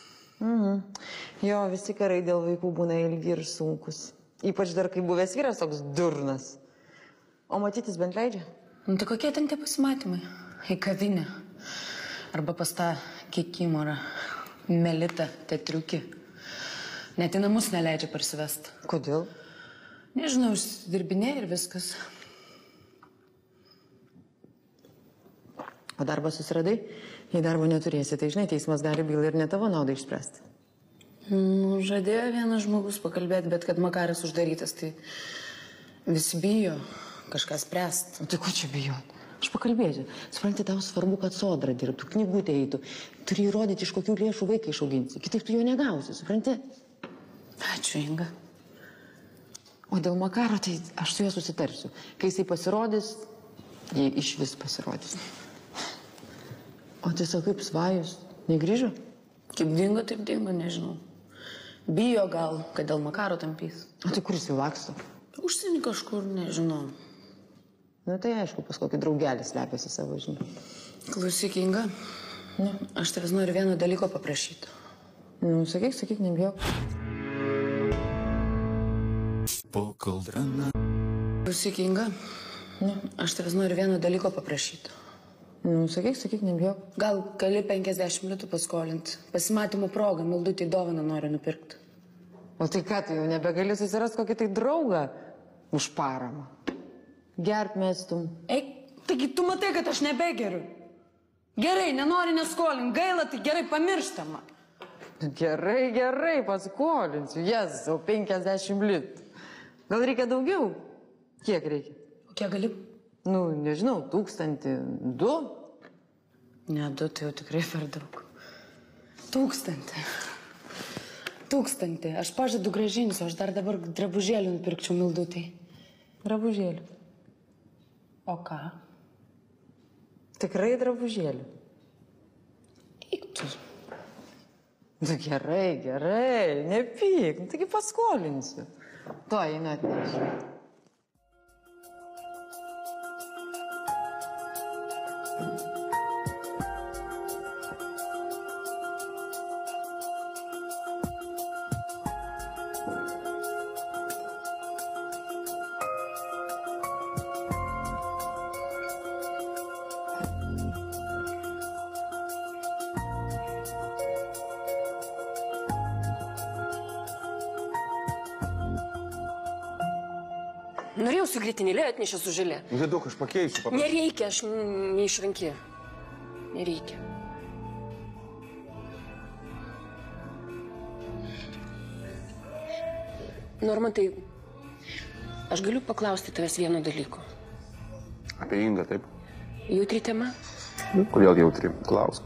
Jo, visi karai dėl vaikų būna ilgi ir sunkus. Ypač dar, kai buvęs vyras toks durnas. O matytis bent leidžia? Nu, tai kokie ten tie pasimatymai? Į kavinę. Arba pas tą Kikimorą, Melitą, tetriukį. Net į namus neleidžia parsivest. Kodėl? Nežinau, užsidirbinė ir viskas. O darbą susiradai? Jei darbo neturėsi, tai žinai, teismas gali bylą ir ne tavo naudai išspręsti. Nu, žadėjo vienas žmogus pakalbėti, bet kad Makaras uždarytas, tai visi bijo kažką spręst. O tai ko čia bijot? Aš pakalbėsiu. Supranti, tau svarbu, kad Sodra dirbtų, knygutė eitų. Turi įrodyti, iš kokių lėšų vaiką išauginsi. Kitaip tu jo negausi, supranti? Ačiū, Inga. O dėl Makaro, tai aš su juo susitarsiu. Kai jisai pasirodys, jei iš vis pasirodys. O tiesiog kaip Svajus, negrįžo? Kaip dingo, taip dingo, nežinau. Bijo gal, kad dėl Makaro tampys. O tai kur jisai laksto? Užsienį kažkur, nežinau. Na tai aišku, pas kokį draugelį slepiasi savo žinią. Klausyk, Inga, aš tavęs noriu vieno dalyko paprašyti. Nu, sakyk, nebijok. Po kaldrą. Klausyk, Inga, aš tavęs noriu vieno dalyko paprašyti. Nu, sakyk, nebijok. Gal gali 50 litų paskolinti. Pasimatymo progą, Mildutį dovaną noriu nupirkti. O tai ką, tu jau nebegali susirasti kokį tai draugą už paramą? Gerb mestum. Eik, taigi tu matai, kad aš nebegeriu. Gerai, nenori neskolint, gaila, tai gerai pamirštama. Gerai, paskolinsiu. Jėzau, 50 litų. Gal reikia daugiau? Kiek reikia? O kiek gali? Nu, nežinau, 1000, 2? Ne, 2 tai jau tikrai per daug. 1000. Aš pažadu grąžinsiu, aš dar dabar drabužėlių nupirkčiau Mildutai. Drabužėlių? O ką? Tikrai drabužėlių? Eik tu. Nu, gerai, nepyk, nu, taigi paskolinsiu. To einu atnešiu. Norėjau su grietinėlė, atnešė su želė. Nedaug, aš pakeisiu, paprašau. Nereikia, aš neišranki. Nereikia. Normantai, aš galiu paklausti tavęs vieno dalyko. Apie Ingą, taip? Jautri tema? Kodėl jautri? Klausk.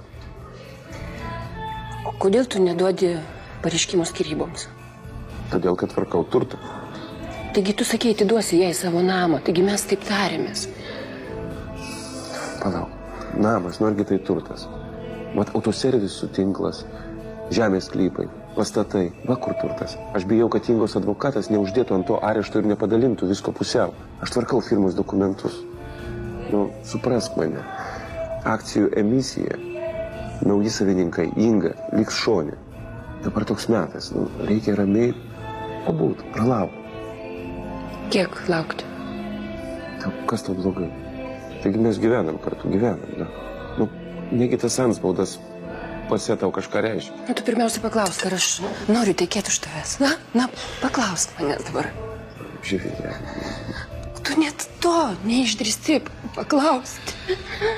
O kodėl tu neduodi pareiškimo skyryboms? Todėl, kad tvarkau turtą. Taigi tu sakei, atiduosi jai savo namą, taigi mes taip tarėmės. Palauk, namas, nuargi tai turtas. Vat autoservisų tinklas, žemės sklypai, pastatai, va kur turtas. Aš bijau, kad Ingos advokatas neuždėtų ant to arešto ir nepadalintų visko pusiau. Aš tvarkau firmos dokumentus. Nu, suprask mane. Akcijų emisija, nauji savininkai, Inga, liks šone. Dabar toks metas, nu, reikia ramiai pabūt, pralauk. Kiek laukti? Kas tau blogai? Taigi mes gyvenam kartu, da. Nu, negi tas antspaudas pase tau kažką reiškia. Na, tu pirmiausia paklausk, ar aš noriu tekėti už tavęs. Na, paklausk manęs dabar. Živilė. Tu net to neišdrįsti paklausti.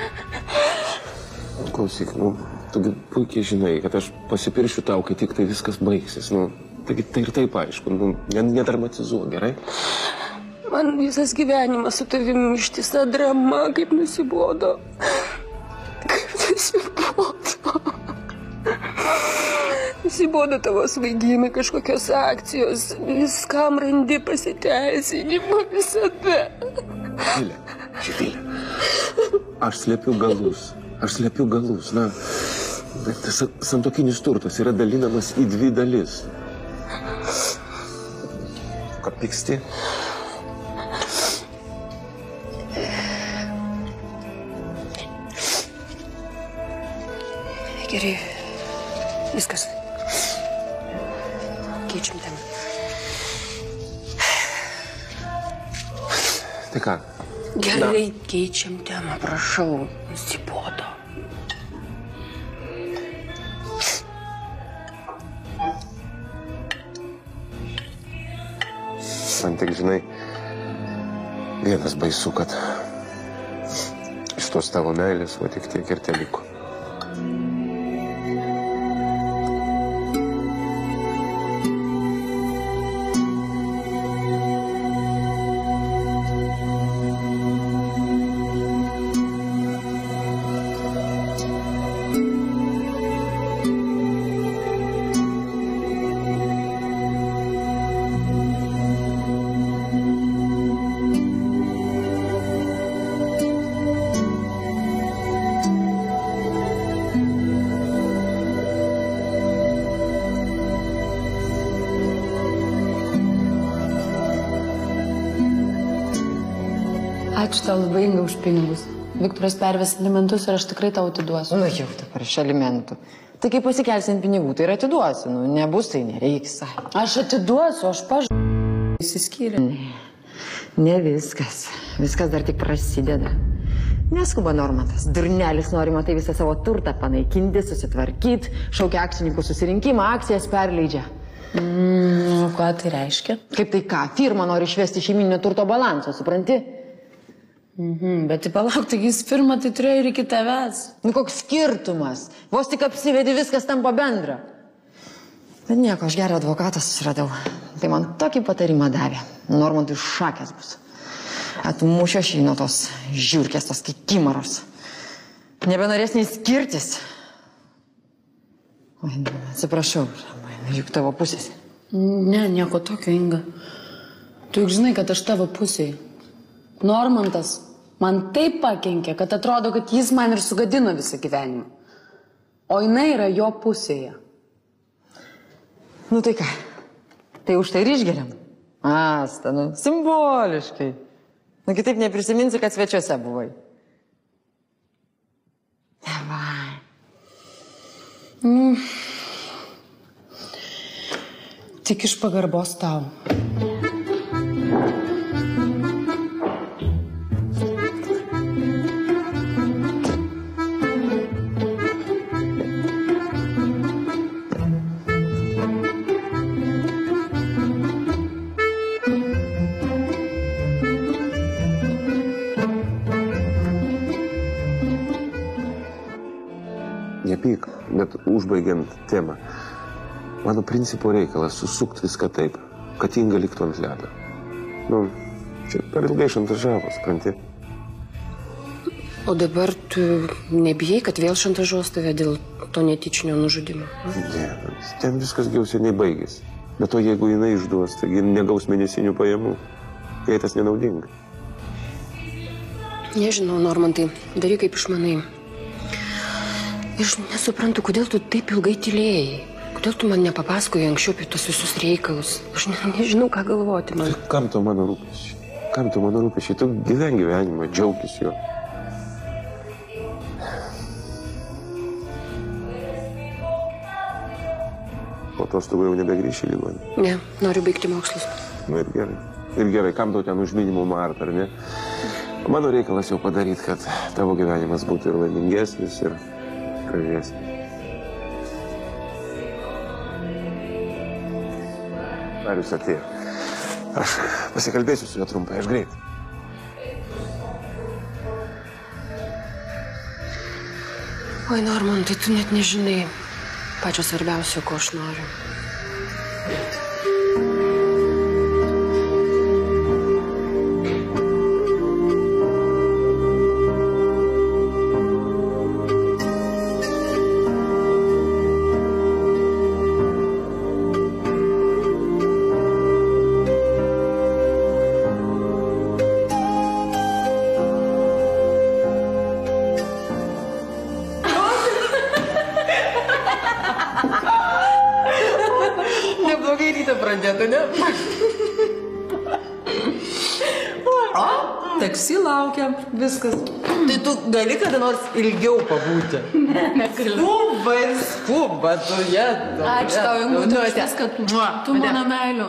Klausyk, nu, tu puikiai žinai, kad aš pasipiršiu tau, kai tik tai viskas baigsis. Nu, taigi tai ir taip aišku, nu, nedramatizuok, gerai? Man visas gyvenimas su tavimi ištisa drama, kaip nusibodo. Nusibodo tavo svaigymai, kažkokios akcijos, viskam randi pasiteisinimą visada. Živilė, aš slepiu galus, na, bet tas santuokinis turtas yra dalinamas į 2 dalis. Ką pyksti? Gerai, viskas. Keičiam temą. Tai ką? Gerai, keičiam temą, prašau. Nusibodo. Man tik žinai, vienas baisu, kad iš tos tavo meilės, o tik tiek ir teliko. Ačiū tau labai, Inga, už pinigus. Viktoras perves alimentus ir aš tikrai tau atiduosiu. Nu jau dabar iš alimentų. Tai kai pasikelsi ant pinigų, tai ir atiduosiu. Nu, nebus, tai nereiks. Aš atiduosiu, aš įsiskyrė. Ne viskas. Viskas dar tik prasideda. Neskuba Normantas. Durnelis nori matai visą savo turtą panaikinti, susitvarkyti, šaukia akcininkų susirinkimą, akcijas perleidžia. Ką tai reiškia? Kaip tai ką? Firma nori išvesti šeiminio turto balansą, supranti? Bet tai palauk, taigi jis firma tai turėjo ir iki tavęs. Nu koks skirtumas? Vos tik apsivedi, viskas tampa bendra. Bet nieko, aš gerą advokatą susiradau. Tai man tokį patarimą davė. Normantui šakės bus. Atmušio šį nuo tos žiūrkės, tos kikimaros. Nebenorės nei skirtis. Oi, atsiprašau, juk tavo pusės. Ne, nieko tokio, Inga. Tu juk žinai, kad aš tavo pusėje. Normantas man taip pakenkė, kad atrodo, kad jis man ir sugadino visą gyvenimą. O jinai yra jo pusėje. Nu tai ką, tai už tai ir išgeriam. Asta, nu, simboliškai. Nu, kitaip neprisiminsi, kad svečiuose buvai. Davai. Tik iš pagarbos tau. Nepyk, bet užbaigiant temą. Mano principo reikalas susukt viską taip, kad Inga liktų ant ledo. Nu, čia per ilgai šantažavo, supranti? O dabar tu nebijai, kad vėl šantažuos tave dėl to netyčinio nužudimo? Ne, ten viskas jau seniai baigėsi. Bet to jeigu jinai išduos, taigi negaus mėnesinių pajamų. Jai tas nenaudinga. Nežinau, Normantai, daryk kaip išmanai. Aš nesuprantu, kodėl tu taip ilgai tylėjai. Kodėl tu man nepapasakojai anksčiau apie tos visus reikalus. Aš nežinau, ką galvoti man. Kam tu mano rūpesčiai? Kam tu mano rūpesčiai? Tu gyven gyvenimą, džiaugis juo. Po to tu jau nebegrįši į ligoninę. Ne, noriu baigti mokslus. Nu ir gerai. Ir gerai, kam tau ten už minimumą ar ne? Mano reikalas jau padaryti, kad tavo gyvenimas būtų ir laimingesnis, ir gražesnis. Marius atėjo. Aš pasikalbėsiu su juo trumpai, aš greit. Oi, Normantai, tu net nežinai pačio svarbiausio, ko aš noriu. Neblogai rytą pradėtų, ne? O, taksi laukia, viskas. Tai tu gali kada nors ilgiau pabūti? Ne, negaliu. Skuba ir skuba, tu jetu. Ačiū tau, Ingutė, už viską, tu mano meiliu.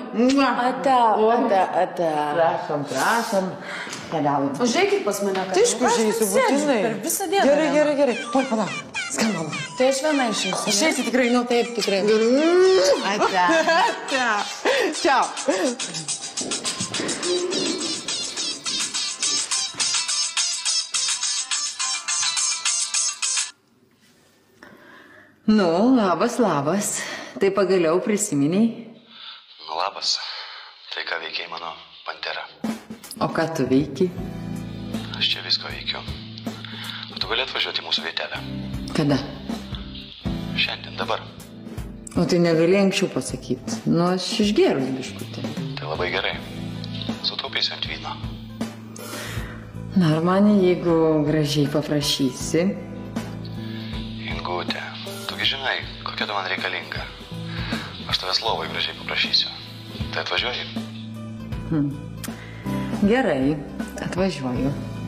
Ate. Prašom. Keliaujam. Užeikit pas mane, kad... Tai iškužėsiu būtinai. Per visą dieną. Gerai. Oi, palauk. Skambam. Tai aš viena išeisiu. Išeisi tikrai, nu taip, tikrai. Ate. Čiau. Nu, labas. Tai pagaliau prisiminiai? Nu, labas. Tai ką veikiai mano pantera? O ką tu veiki? Aš čia visko veikiu. O tu gali atvažiuoti į mūsų vietelę? Kada? Šiandien, dabar. O tai negali anksčiau pasakyti. Nu, aš išgerus biškutį. Tai labai gerai. Sutaupysiu ant vyno. Na, ar mane, jeigu gražiai paprašysi? Ingutė, tugi žinai, kokia tu man reikalinga. Aš tavęs lovai gražiai paprašysiu. Tai atvažiuoji? Gerai, atvažiuoju.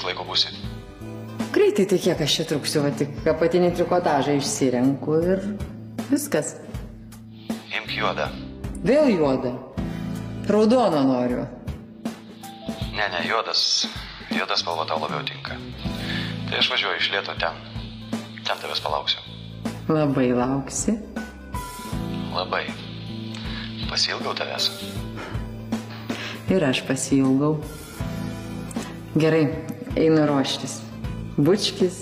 laiko būsi? Greitai, tai kiek aš čia truksiu, va tik apatinį trikotažą išsirenku ir viskas. Imk juodą. Vėl juodą. Raudoną noriu. Ne, juodas. Juodas spalva tau labiau tinka. Tai aš važiuoju iš lėto ten. Ten tavęs palauksiu. Labai lauksi. Labai. Pasiilgau tavęs. Ir aš pasiilgau. Gerai, einu ruoštis. Bučkis.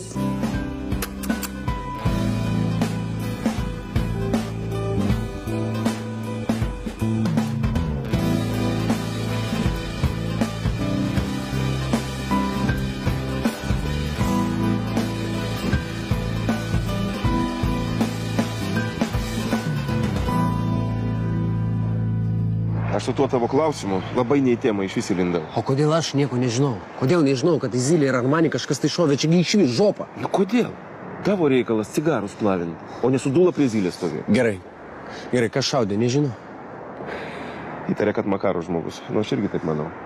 Aš su tuo tavo klausimu labai ne į temą iš vis įlindau. O kodėl aš nieko nežinau? Kodėl nežinau, kad į Zylę ir Armanį kažkas tai šovė, čiagi iš vis žopą? Nu kodėl? Tavo reikalas cigarus plavinti, o nesudūla prie Zylės stovė. Gerai. Gerai, kas šaudė, nežinau. Įtarė, kad Makaro žmogus. Nu, aš irgi taip manau.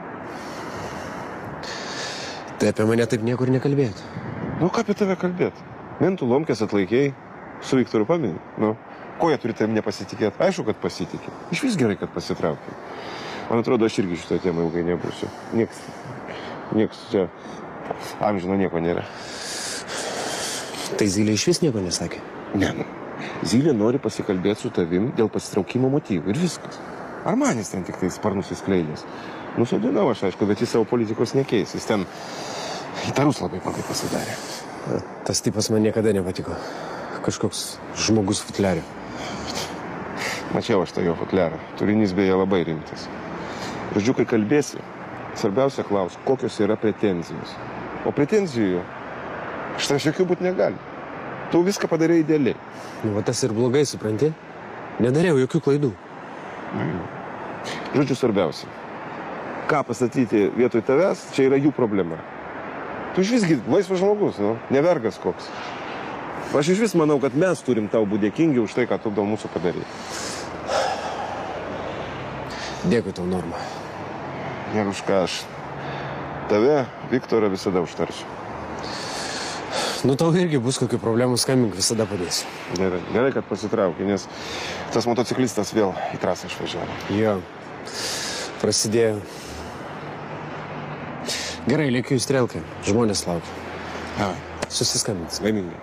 Tai apie mane taip niekur nekalbėt. Nu, ką apie tave kalbėt? Mentų lomkės atlaikėjai, su Viktoru pamini. Nu, ko jie turi tavim nepasitikėti? Aišku, kad pasitikė. Iš vis gerai, kad pasitraukė. Man atrodo, aš irgi šitoje temą ilgai nebūsiu. Nieks čia amžino nieko nėra. Tai Zylė iš vis nieko nesakė? Ne, nu. Zylė nori pasikalbėti su tavim dėl pasitraukimo motyvų ir viskas. Armanis ten tik tai sparnus įskleidęs. Nusodinau aš, aišku, bet jis savo politikos nekeis. Jis ten įtarus labai pagai pasidarė. Tas tipas man niekada nepatiko. Kažkoks žmogus futliarių. Mačiau aš tą jo futliarą. Turinys beje labai rimtas. Žodžiu, kai kalbėsi, svarbiausia klaus, kokios yra pretenzijos. O pretenzijų štai jokių būti negali. Tu viską padarei idealiai. Nu, va tas ir blogai, supranti? Nedariau jokių klaidų. Žodžiu, svarbiausia. Ką pastatyti vietoj tavęs, čia yra jų problema. Tu iš visgi laisvas žmogus, nu, nevergas koks. Aš iš vis manau, kad mes turim tau būti dėkingi už tai, ką tu dėl mūsų padarei. Dėkui tau, Norma. Ir už ką aš tave, Viktorą, visada užtarsiu. Nu, tau irgi bus kokių problemų, skambink, visada padėsiu. Gerai, kad pasitraukė, nes tas motociklistas vėl į trasą išvažiavo. Jo, prasidėjo. Gerai, lėkiu į Strelką, žmonės laukia. Susiskambins. Laimingai.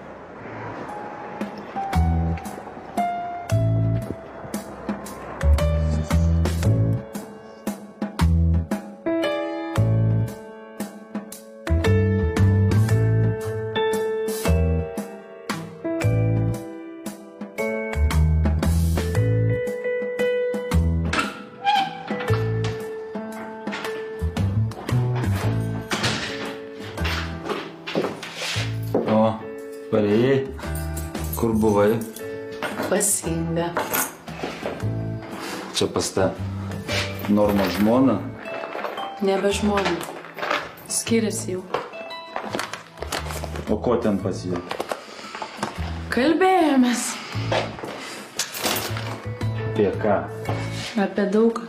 Parėjai? Kur buvai? Pas Ingą. Čia pas tą Normą žmoną? Nebe žmona. Skiriasi jau. O ko ten pas jį? Kalbėjomės. Apie ką? Apie daug.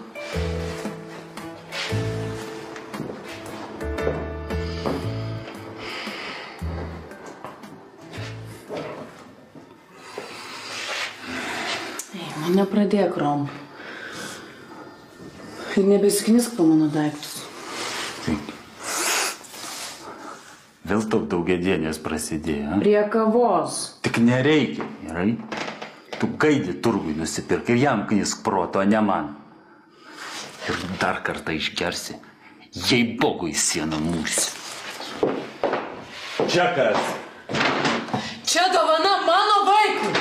Nepradėk, Rom. Ir nebeskinisk po mano daiktus. Vėl tau daugiadienės prasidėjo. Prie kavos. Tik nereikia, gerai? Tu gaidį turgui nusipirk ir jam knisk proto, ne man. Ir dar kartą išgersi, jei Bogui sieną mūsi. Čia kas? Čia dovana mano vaikui.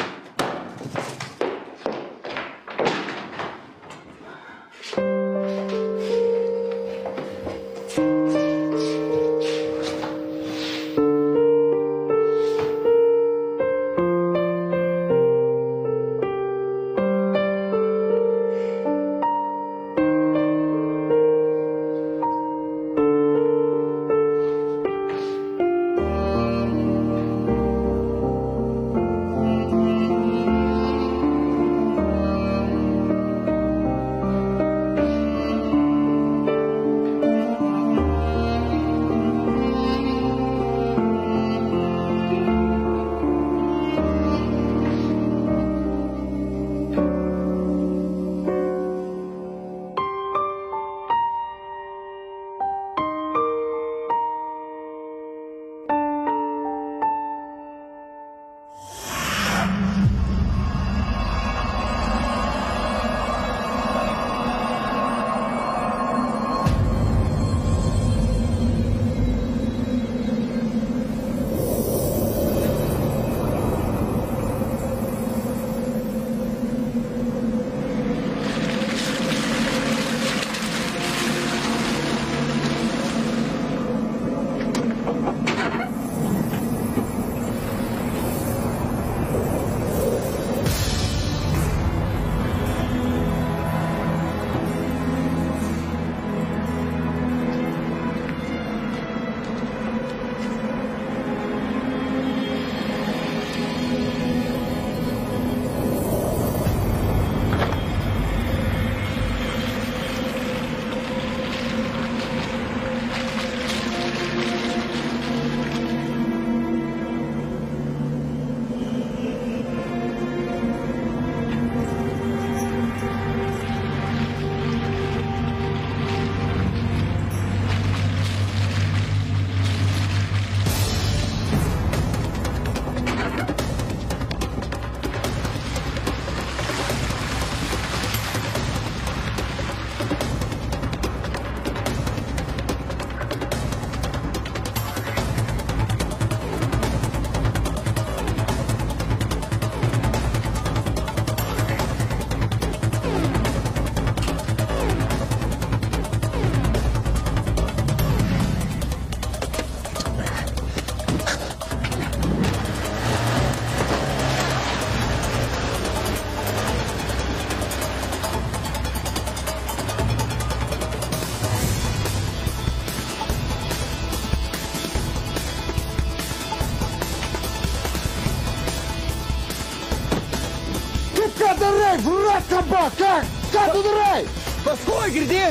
darai, vrat kaba? Ką tu darai? Paskui, girdėjai?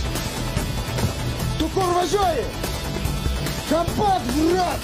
Tu kur važiuoji? Kapat, vrat!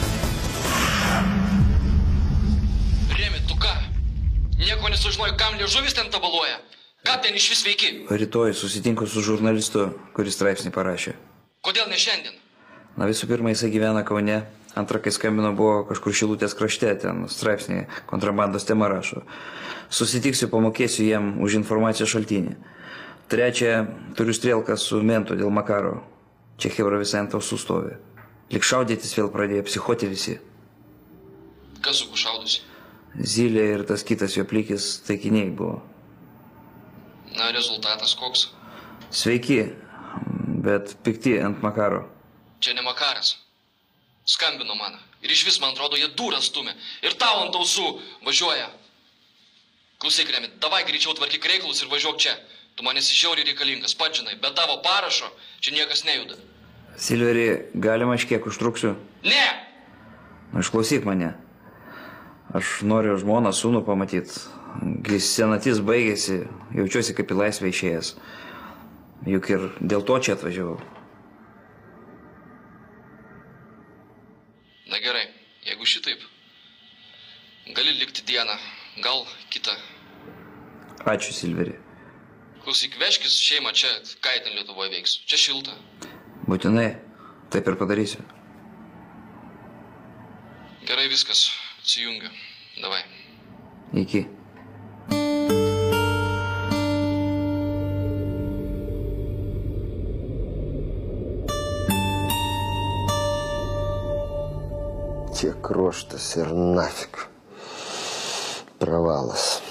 Remi, tu ką? Nieko nesužinoji, kam liežuvis ten tabaluoja? Ką ten iš vis veiki? Rytoj susitinku su žurnalistu, kuris straipsnį parašė. Kodėl ne šiandien? Na visų pirma, jisai gyvena Kaune. Antra, kai skambino, buvo kažkur Šilutės krašte, ten straipsnį kontrabandos tema rašo. Susitiksiu, pamokėsiu jam už informaciją šaltinį. Trečia, turiu strėlką su mentu dėl Makaro. Čia hebra visai ant ausų stovi. Lik šaudytis vėl pradėjo, psichoti visi. Kas su kuo šaudusi? Zylė ir tas kitas jo plikis taikiniai buvo. Na, rezultatas koks? Sveiki, bet pikti ant Makaro. Čia ne Makaras. Skambino man. Ir iš vis, man atrodo, jie durą stumia. Ir tau ant ausų važiuoja. Klausyk, Remi, davai greičiau tvarkyk reikalus ir važiuok čia. Tu man esi žiauriai reikalingas, pats žinai, be tavo parašo čia niekas nejuda. Silveri, galima aš kiek užtruksiu? Ne! Na, išklausyk mane. Aš noriu žmoną, sūnų pamatyti. Senatis baigėsi, jaučiuosi kaip į laisvę išėjęs. Juk ir dėl to čia atvažiavau. Na gerai, jeigu šitaip, gali likti dieną, gal kitą. Ačiū, Silveri. Klausyk, vežkis šeimą čia, ką ten Lietuvoje veiks. Čia šilta. Būtinai, taip ir padarysiu. Gerai viskas, atsijungiu. Davai. Iki. Tiek ruoštas ir nafik. Pravalas.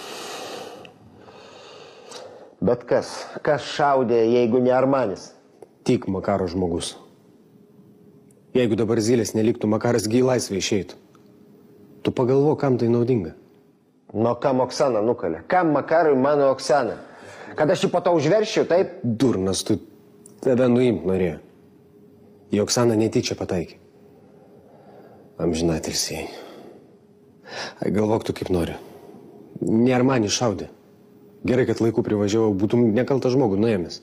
Bet kas šaudė, jeigu ne Armanis? Tik Makaro žmogus. Jeigu dabar Zylės neliktų, Makaras gi į laisvę išeitų. Tu pagalvo, kam tai naudinga? Nu, kam Oksana nukalė? Kam Makarui mano Oksana? Kad aš jį po to užveršiu, taip? Durnas, tu tave nuimt norėjo. Į Oksaną netyčia pataikė. Amžinatilsiai. Galvok tu kaip nori. Ne Armanis šaudė. Gerai, kad laiku privažiavau, būtum nekaltą žmogų nuėmęs.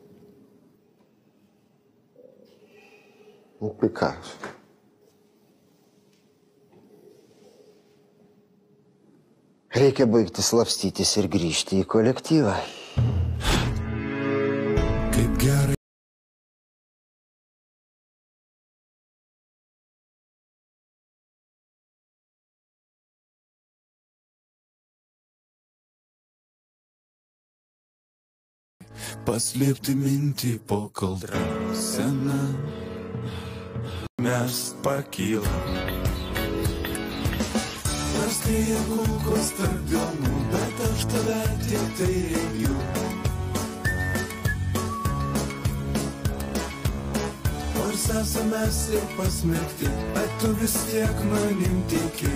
Nu, tai ką? Reikia baigti slapstytis ir grįžti į kolektyvą. Kaip gerai. Paslėpti mintį po kaldra sena, mes pakylam. Praskrieja kulkos tarp delnų, bet aš tave tik tai rengiu. Nors esame mes ir pasmerkti, bet tu vis tiek manim tiki.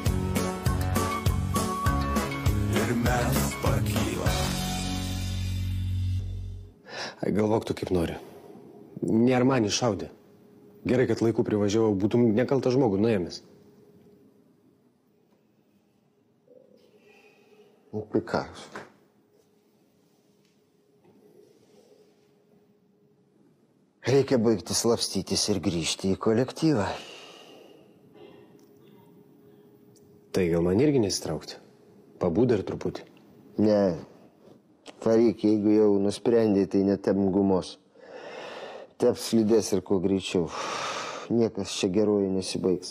Ir mes pakylam. Galvok tu kaip nori. Ne Armanis šaudė. Gerai, kad laiku privažiavau, būtum nekaltą žmogų nuėmęs. Nu, tai ką? Reikia baigti slapstytis ir grįžti į kolektyvą. Tai gal man irgi nesitraukti? Pabūd dar truputį? Ne. Varyk, jeigu jau nusprendėjai, tai netep gumos. Tep slidės ir kuo greičiau. Niekas čia geroji nesibaigs.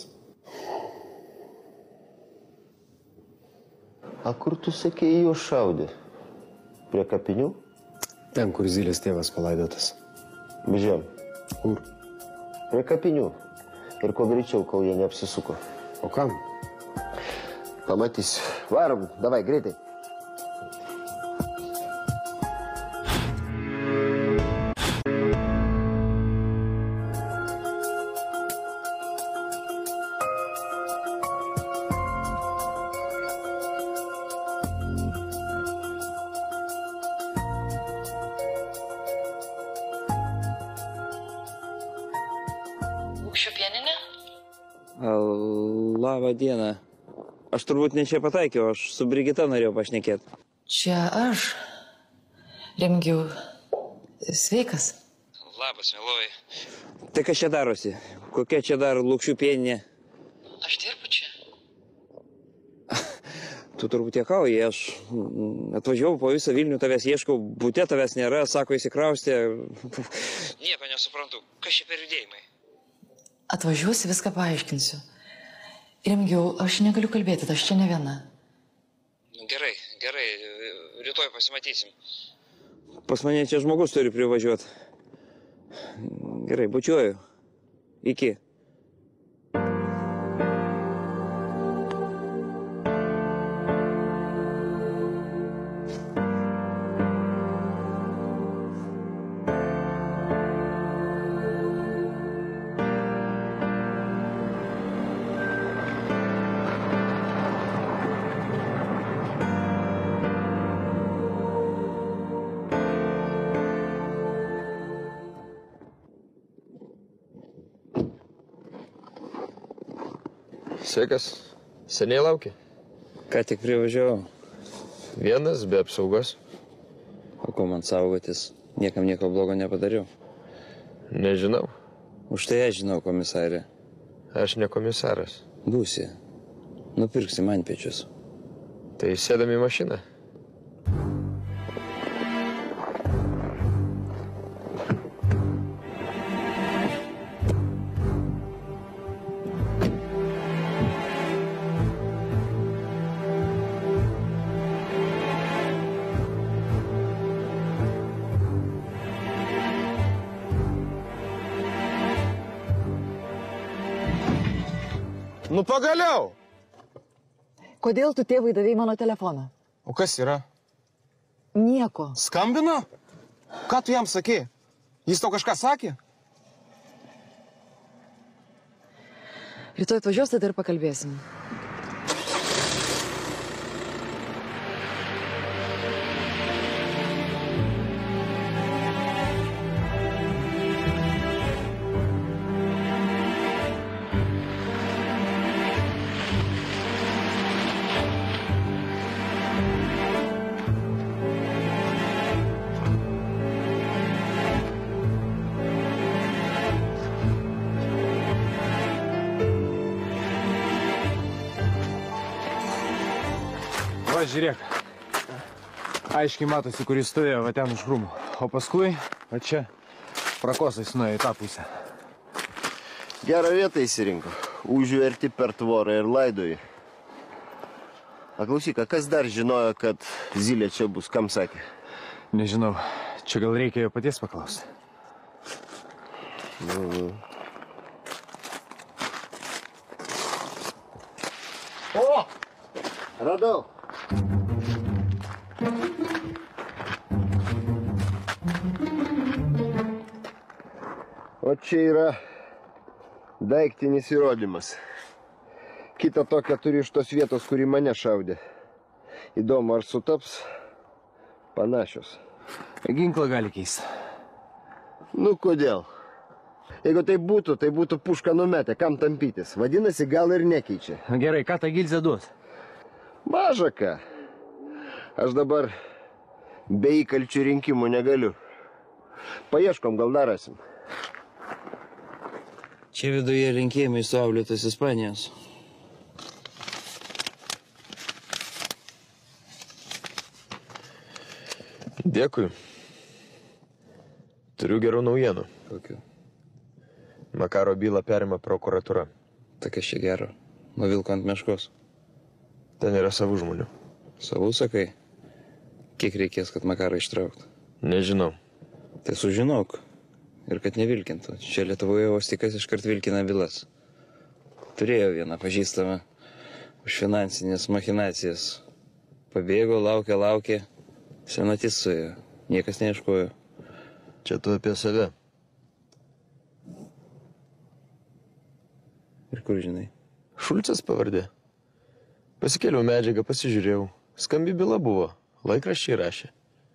A kur tu sakei, jo šaudė? Prie kapinių? Ten, kur Zylės tėvas palaidotas. Bežiam. Kur? Prie kapinių. Ir kuo greičiau, kol jie neapsisuko. O kam? Pamatysi. Varom, davai, greitai. Labą dieną. aš turbūt ne čia pataikiau, aš su Brigita norėjau pašnekėti. Čia aš. Remgiau. Sveikas. Labas, mieloji. Tai kas čia darosi? Kokia čia dar Lukšių pieninė? Aš dirbu čia. Tu turbūt juokauji, aš atvažiavau po visą Vilnių, tavęs ieškau, bute tavęs nėra, sako įsikraustė. Nieko nesuprantu, kas čia per judėjimai? Atvažiuosi, viską paaiškinsiu. Remgiau, aš negaliu kalbėti, aš čia ne viena. Gerai, rytoj pasimatysim. Pas mane čia žmogus turi privažiuoti. Gerai, bučiuoju. Iki. Sveikas. Seniai lauki? Ką tik privažiavau. Vienas, be apsaugos. O ko man saugotis? Niekam nieko blogo nepadariau. Nežinau. Už tai aš žinau, komisarė. Aš ne komisaras. Būsi. Nupirksi man pečius. Tai sėdam į mašiną. Nu pagaliau! Kodėl tu tėvui davėjai mano telefoną? O kas yra? Nieko. Skambino? Ką tu jam sakė? Jis tau kažką sakė? Rytoj atvažiuos, tada ir pakalbėsim. Va, žiūrėk. Aiškiai matosi, kur jis stovėjo, va ten už krūmų. O paskui, va čia, prakosais nuėjo į tą pusę. Gerą vietą įsirinko. Užverti per tvorą ir laidoji. Klausyk, kas dar žinojo, kad Zylė čia bus? Kam sakė? Nežinau. Čia gal reikia jo paties paklausti. O! Radau. O čia yra daiktinis įrodymas. Kita tokia turi iš tos vietos, kuri mane šaudė. Įdomu, ar sutaps panašios. Ginklą gali keisti. Nu, kodėl? Jeigu tai būtų pušką numetę, kam tampytis. Vadinasi, gal ir nekeičia. Gerai, ką ta gilzė duos? Maža ką. Aš dabar be įkalčių rinkimų negaliu. Paieškom, gal dar rasim. Čia viduje linkėjimai suauklėtos Ispanijos. Dėkui. Turiu gerų naujienų. Kokių? Makaro bylą perima prokuratūra. Tai kas čia gero? Nuvilko ant meškos. Ten yra savų žmonių. Savų sakai? Kiek reikės, kad Makarą ištrauktų? Nežinau. Tai sužinok. Ir kad nevilkintų. Čia Lietuvoje Ostikas iškart vilkina bylas. Turėjo vieną pažįstamą už finansinės machinacijas. Pabėgo, laukė. Senatis suėjo. Niekas neieškojo. Čia tu apie save. Ir kur žinai? Šulcas pavardė. Pasikėliau medžiagą, pasižiūrėjau. Skambi byla buvo. Laikraščiai rašė.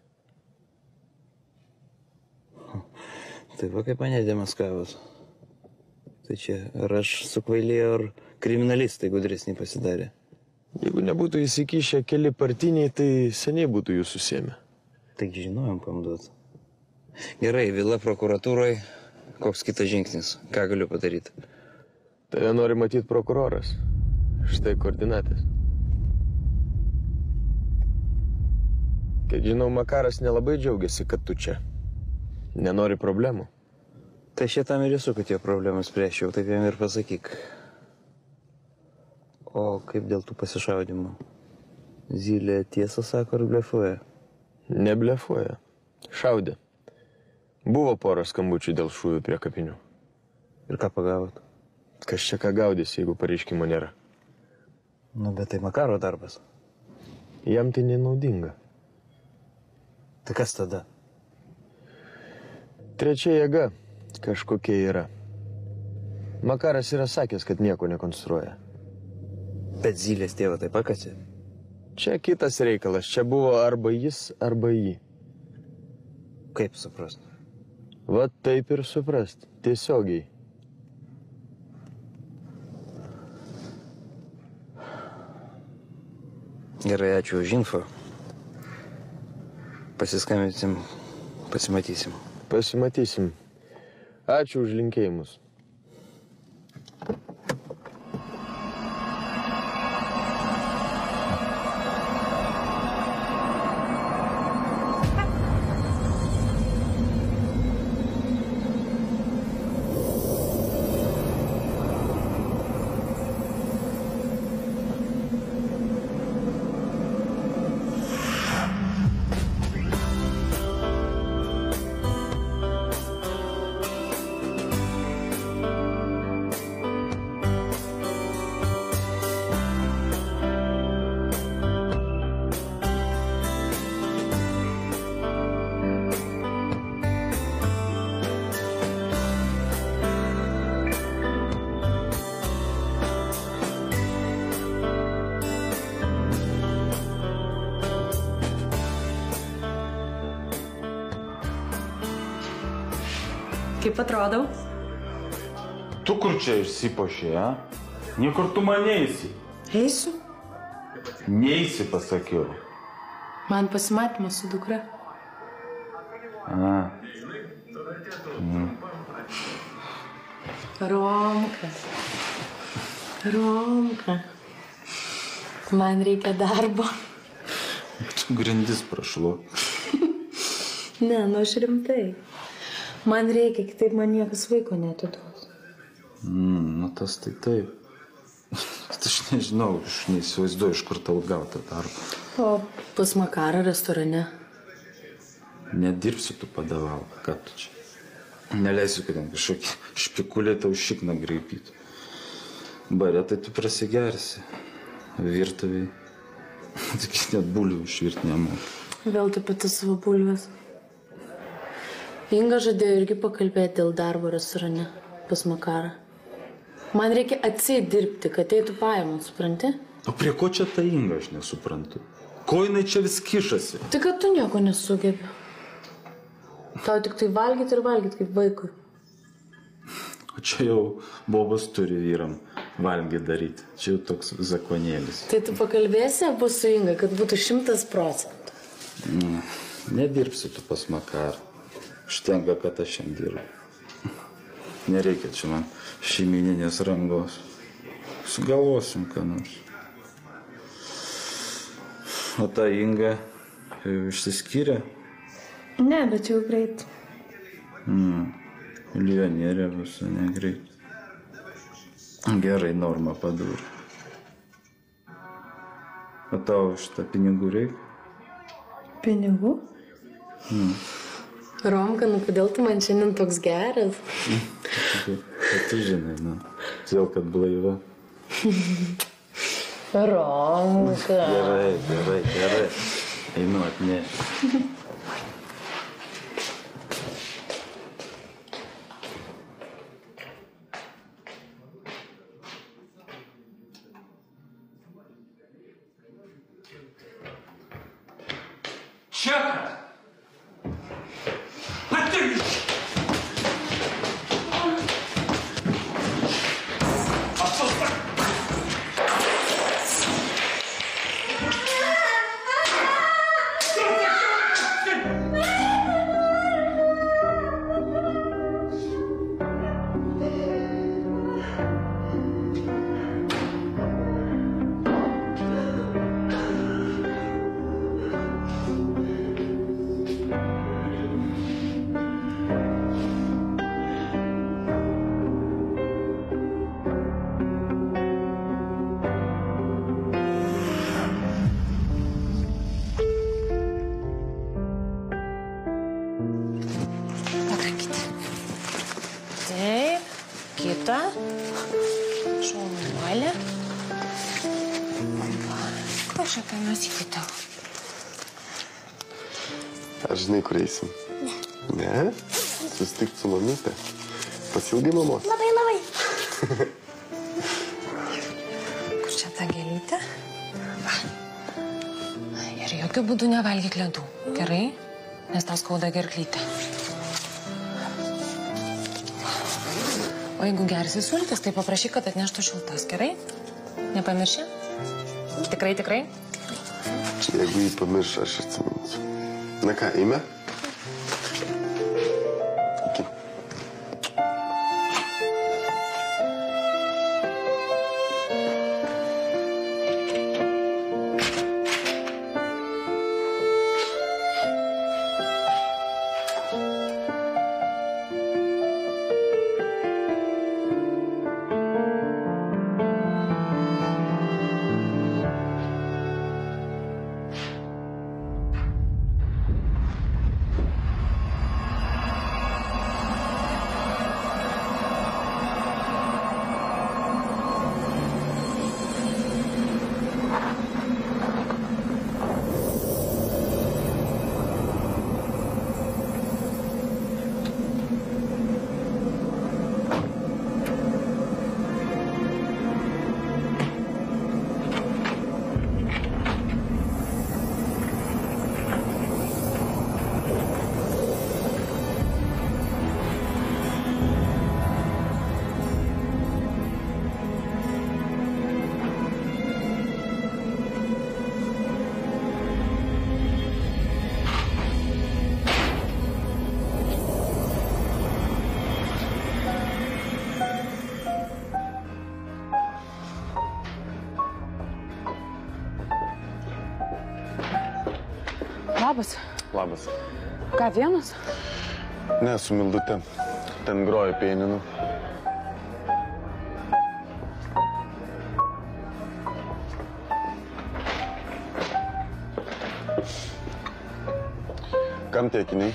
Tai va kaip mane demaskavos. Tai čia ar aš sukvailėjau, ar kriminalistai gudresni pasidarė. Jeigu nebūtų įsikišę keli partiniai, tai seniai būtų jų susėmę. Tik žinojom pamduot. Gerai, vila prokuratūroje, koks kitas žingsnis, ką galiu padaryti? Tave nori matyti prokuroras. Štai koordinatės. Kiek žinau, Makaras nelabai džiaugiasi, kad tu čia. Nenori problemų. Tai šitam ir esu, kad jo problemas spręsčiau, taip jam ir pasakyk. O kaip dėl tų pasišaudimų? Zylė tiesą sako ar blefuoja? Neblefuoja. Šaudė. Buvo pora skambučių dėl šūvių prie kapinių. Ir ką pagavot? Kas čia ką gaudys, jeigu pareiškimo nėra? Nu, bet tai Makaro darbas. Jam tai nenaudinga. Tai kas tada? Trečia jėga kažkokia yra. Makaras yra sakęs, kad nieko nekonstruoja. Bet Zylės tėvą taip pakasė? Čia kitas reikalas. Čia buvo arba jis, arba jį. Kaip suprast? Va taip ir suprast. Tiesiogiai. Gerai, ačiū už info. Pasiskambinsim, pasimatysim. Pasimatysim. Ačiū už linkėjimus. Kaip atrodau? Tu kur čia išsipošė, a? Niekur tu man neisi. Eisiu. Neisi, pasakiau. Man pasimatymas su dukra. A. Romka. Romka. Man reikia darbo. Tu grindis prašlu. Ne, nu aš rimtai. Man reikia, kitaip man niekas vaiko neatiduos. Nu tas tai taip. Aš nežinau, aš neįsivaizduoju, iš kur tau gauti darbą. O pas Makarą restorane? Nedirbsi tu padavau, ką tu čia? Neleisiu, kad ten kažkokį špikulį tau šikną greipytų. Bare, tai tu prasigersi. Virtuviai. Tik net bulvių išvirti nemoka. Vėl tu pati savo bulvės. Inga žadėjo irgi pakalbėti dėl darbo restorane pas Makarą. Man reikia atseit dirbti, kad eitų pajamos, supranti? O prie ko čia ta Inga, aš nesuprantu? Ko jinai čia vis kišasi? Tai kad tu nieko nesugebi. Tau tik tai valgyti ir valgyti kaip vaikui. O čia jau bobas turi vyram valgyti daryti. Čia jau toks zakonėlis. Tai tu pakalbėsi abu su Inga, kad būtų 100%. Nedirbsi tu pas Makarą. Užtenka, kad aš šiandien dirbu. Nereikia čia man šeimininės rangos. Sugalvosim, ką nors. O ta Inga jau išsiskyrė? Ne, bet jau greit. Milionierė visą negreit. Gerai, normą padūrė. O tau šitą pinigų reikia? Pinigų? Romka, nu kodėl tu man šiandien toks geras? Tu žinai, todėl, kad blaiva. Romka. Gerai. Einu atnešti. Čekas! Ateik! Meilė. Ko šitą mes įkitau? Ar žinai, kur eisim? Ne? Susitikti su mamyte. Pasilgai mamos. Labai. Kur čia ta gėlytė? Va. Ir jokių būdų nevalgyk ledų. Gerai? Nes tau skauda gerklytė. O jeigu gersi sultis, tai paprašyk, kad atneštų šiltas. Gerai? Nepamirši? Tikrai? Jeigu jį pamirš, aš atsiminsiu. Na ką, eime? Iki. Labas. Labas. Ką, vienas? Ne, su Mildute. Ten groja pianinu. Kam tie akiniai?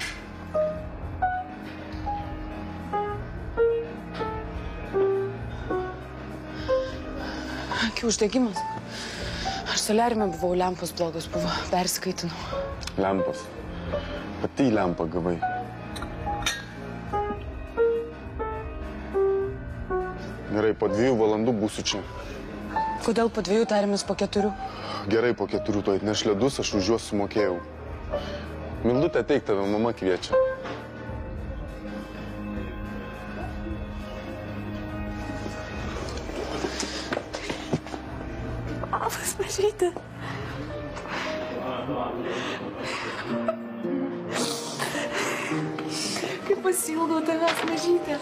Akių uždegimas. Aš soliariume buvau, lempos blogos buvo, persikaitinau. Lempas. Pati į lempą gavai. Gerai, po 2 valandų būsiu čia. Kodėl po 2 tarėmės po 4? Gerai, po 4 tu atneš ledus, aš už juos sumokėjau. Mildutė, ateik, tave mama kviečia. Labas, mažytė. Kaip pasiilgau tavęs, mažytė.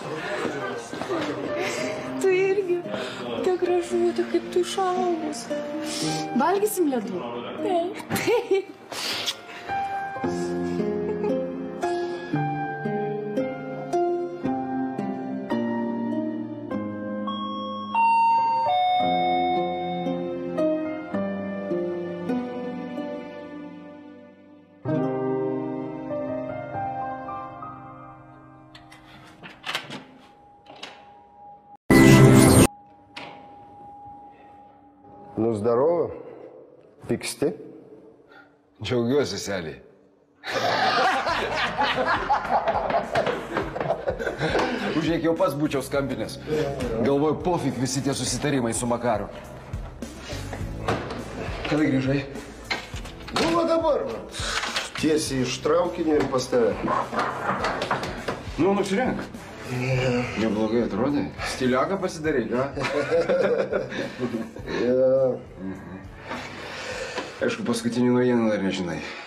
Tu irgi. Kiek gražuotė, kaip tu išaugus. Valgysim ledų? Taip. Nu, здорово. Pyksti? Džiaugiuosi, seliai. Užėk, jau pats būčiau skambinęs. Galvoju, pofik visi tie susitarimai su Makaru. Kada grįžai? Nu, va dabar. Tiesiai iš traukinio ir pas tave. Nu, nusirenk. Neblogai atrodai. Stiliaką pasidarai, ką? Aišku, paskutinį naujieną dar nežinai.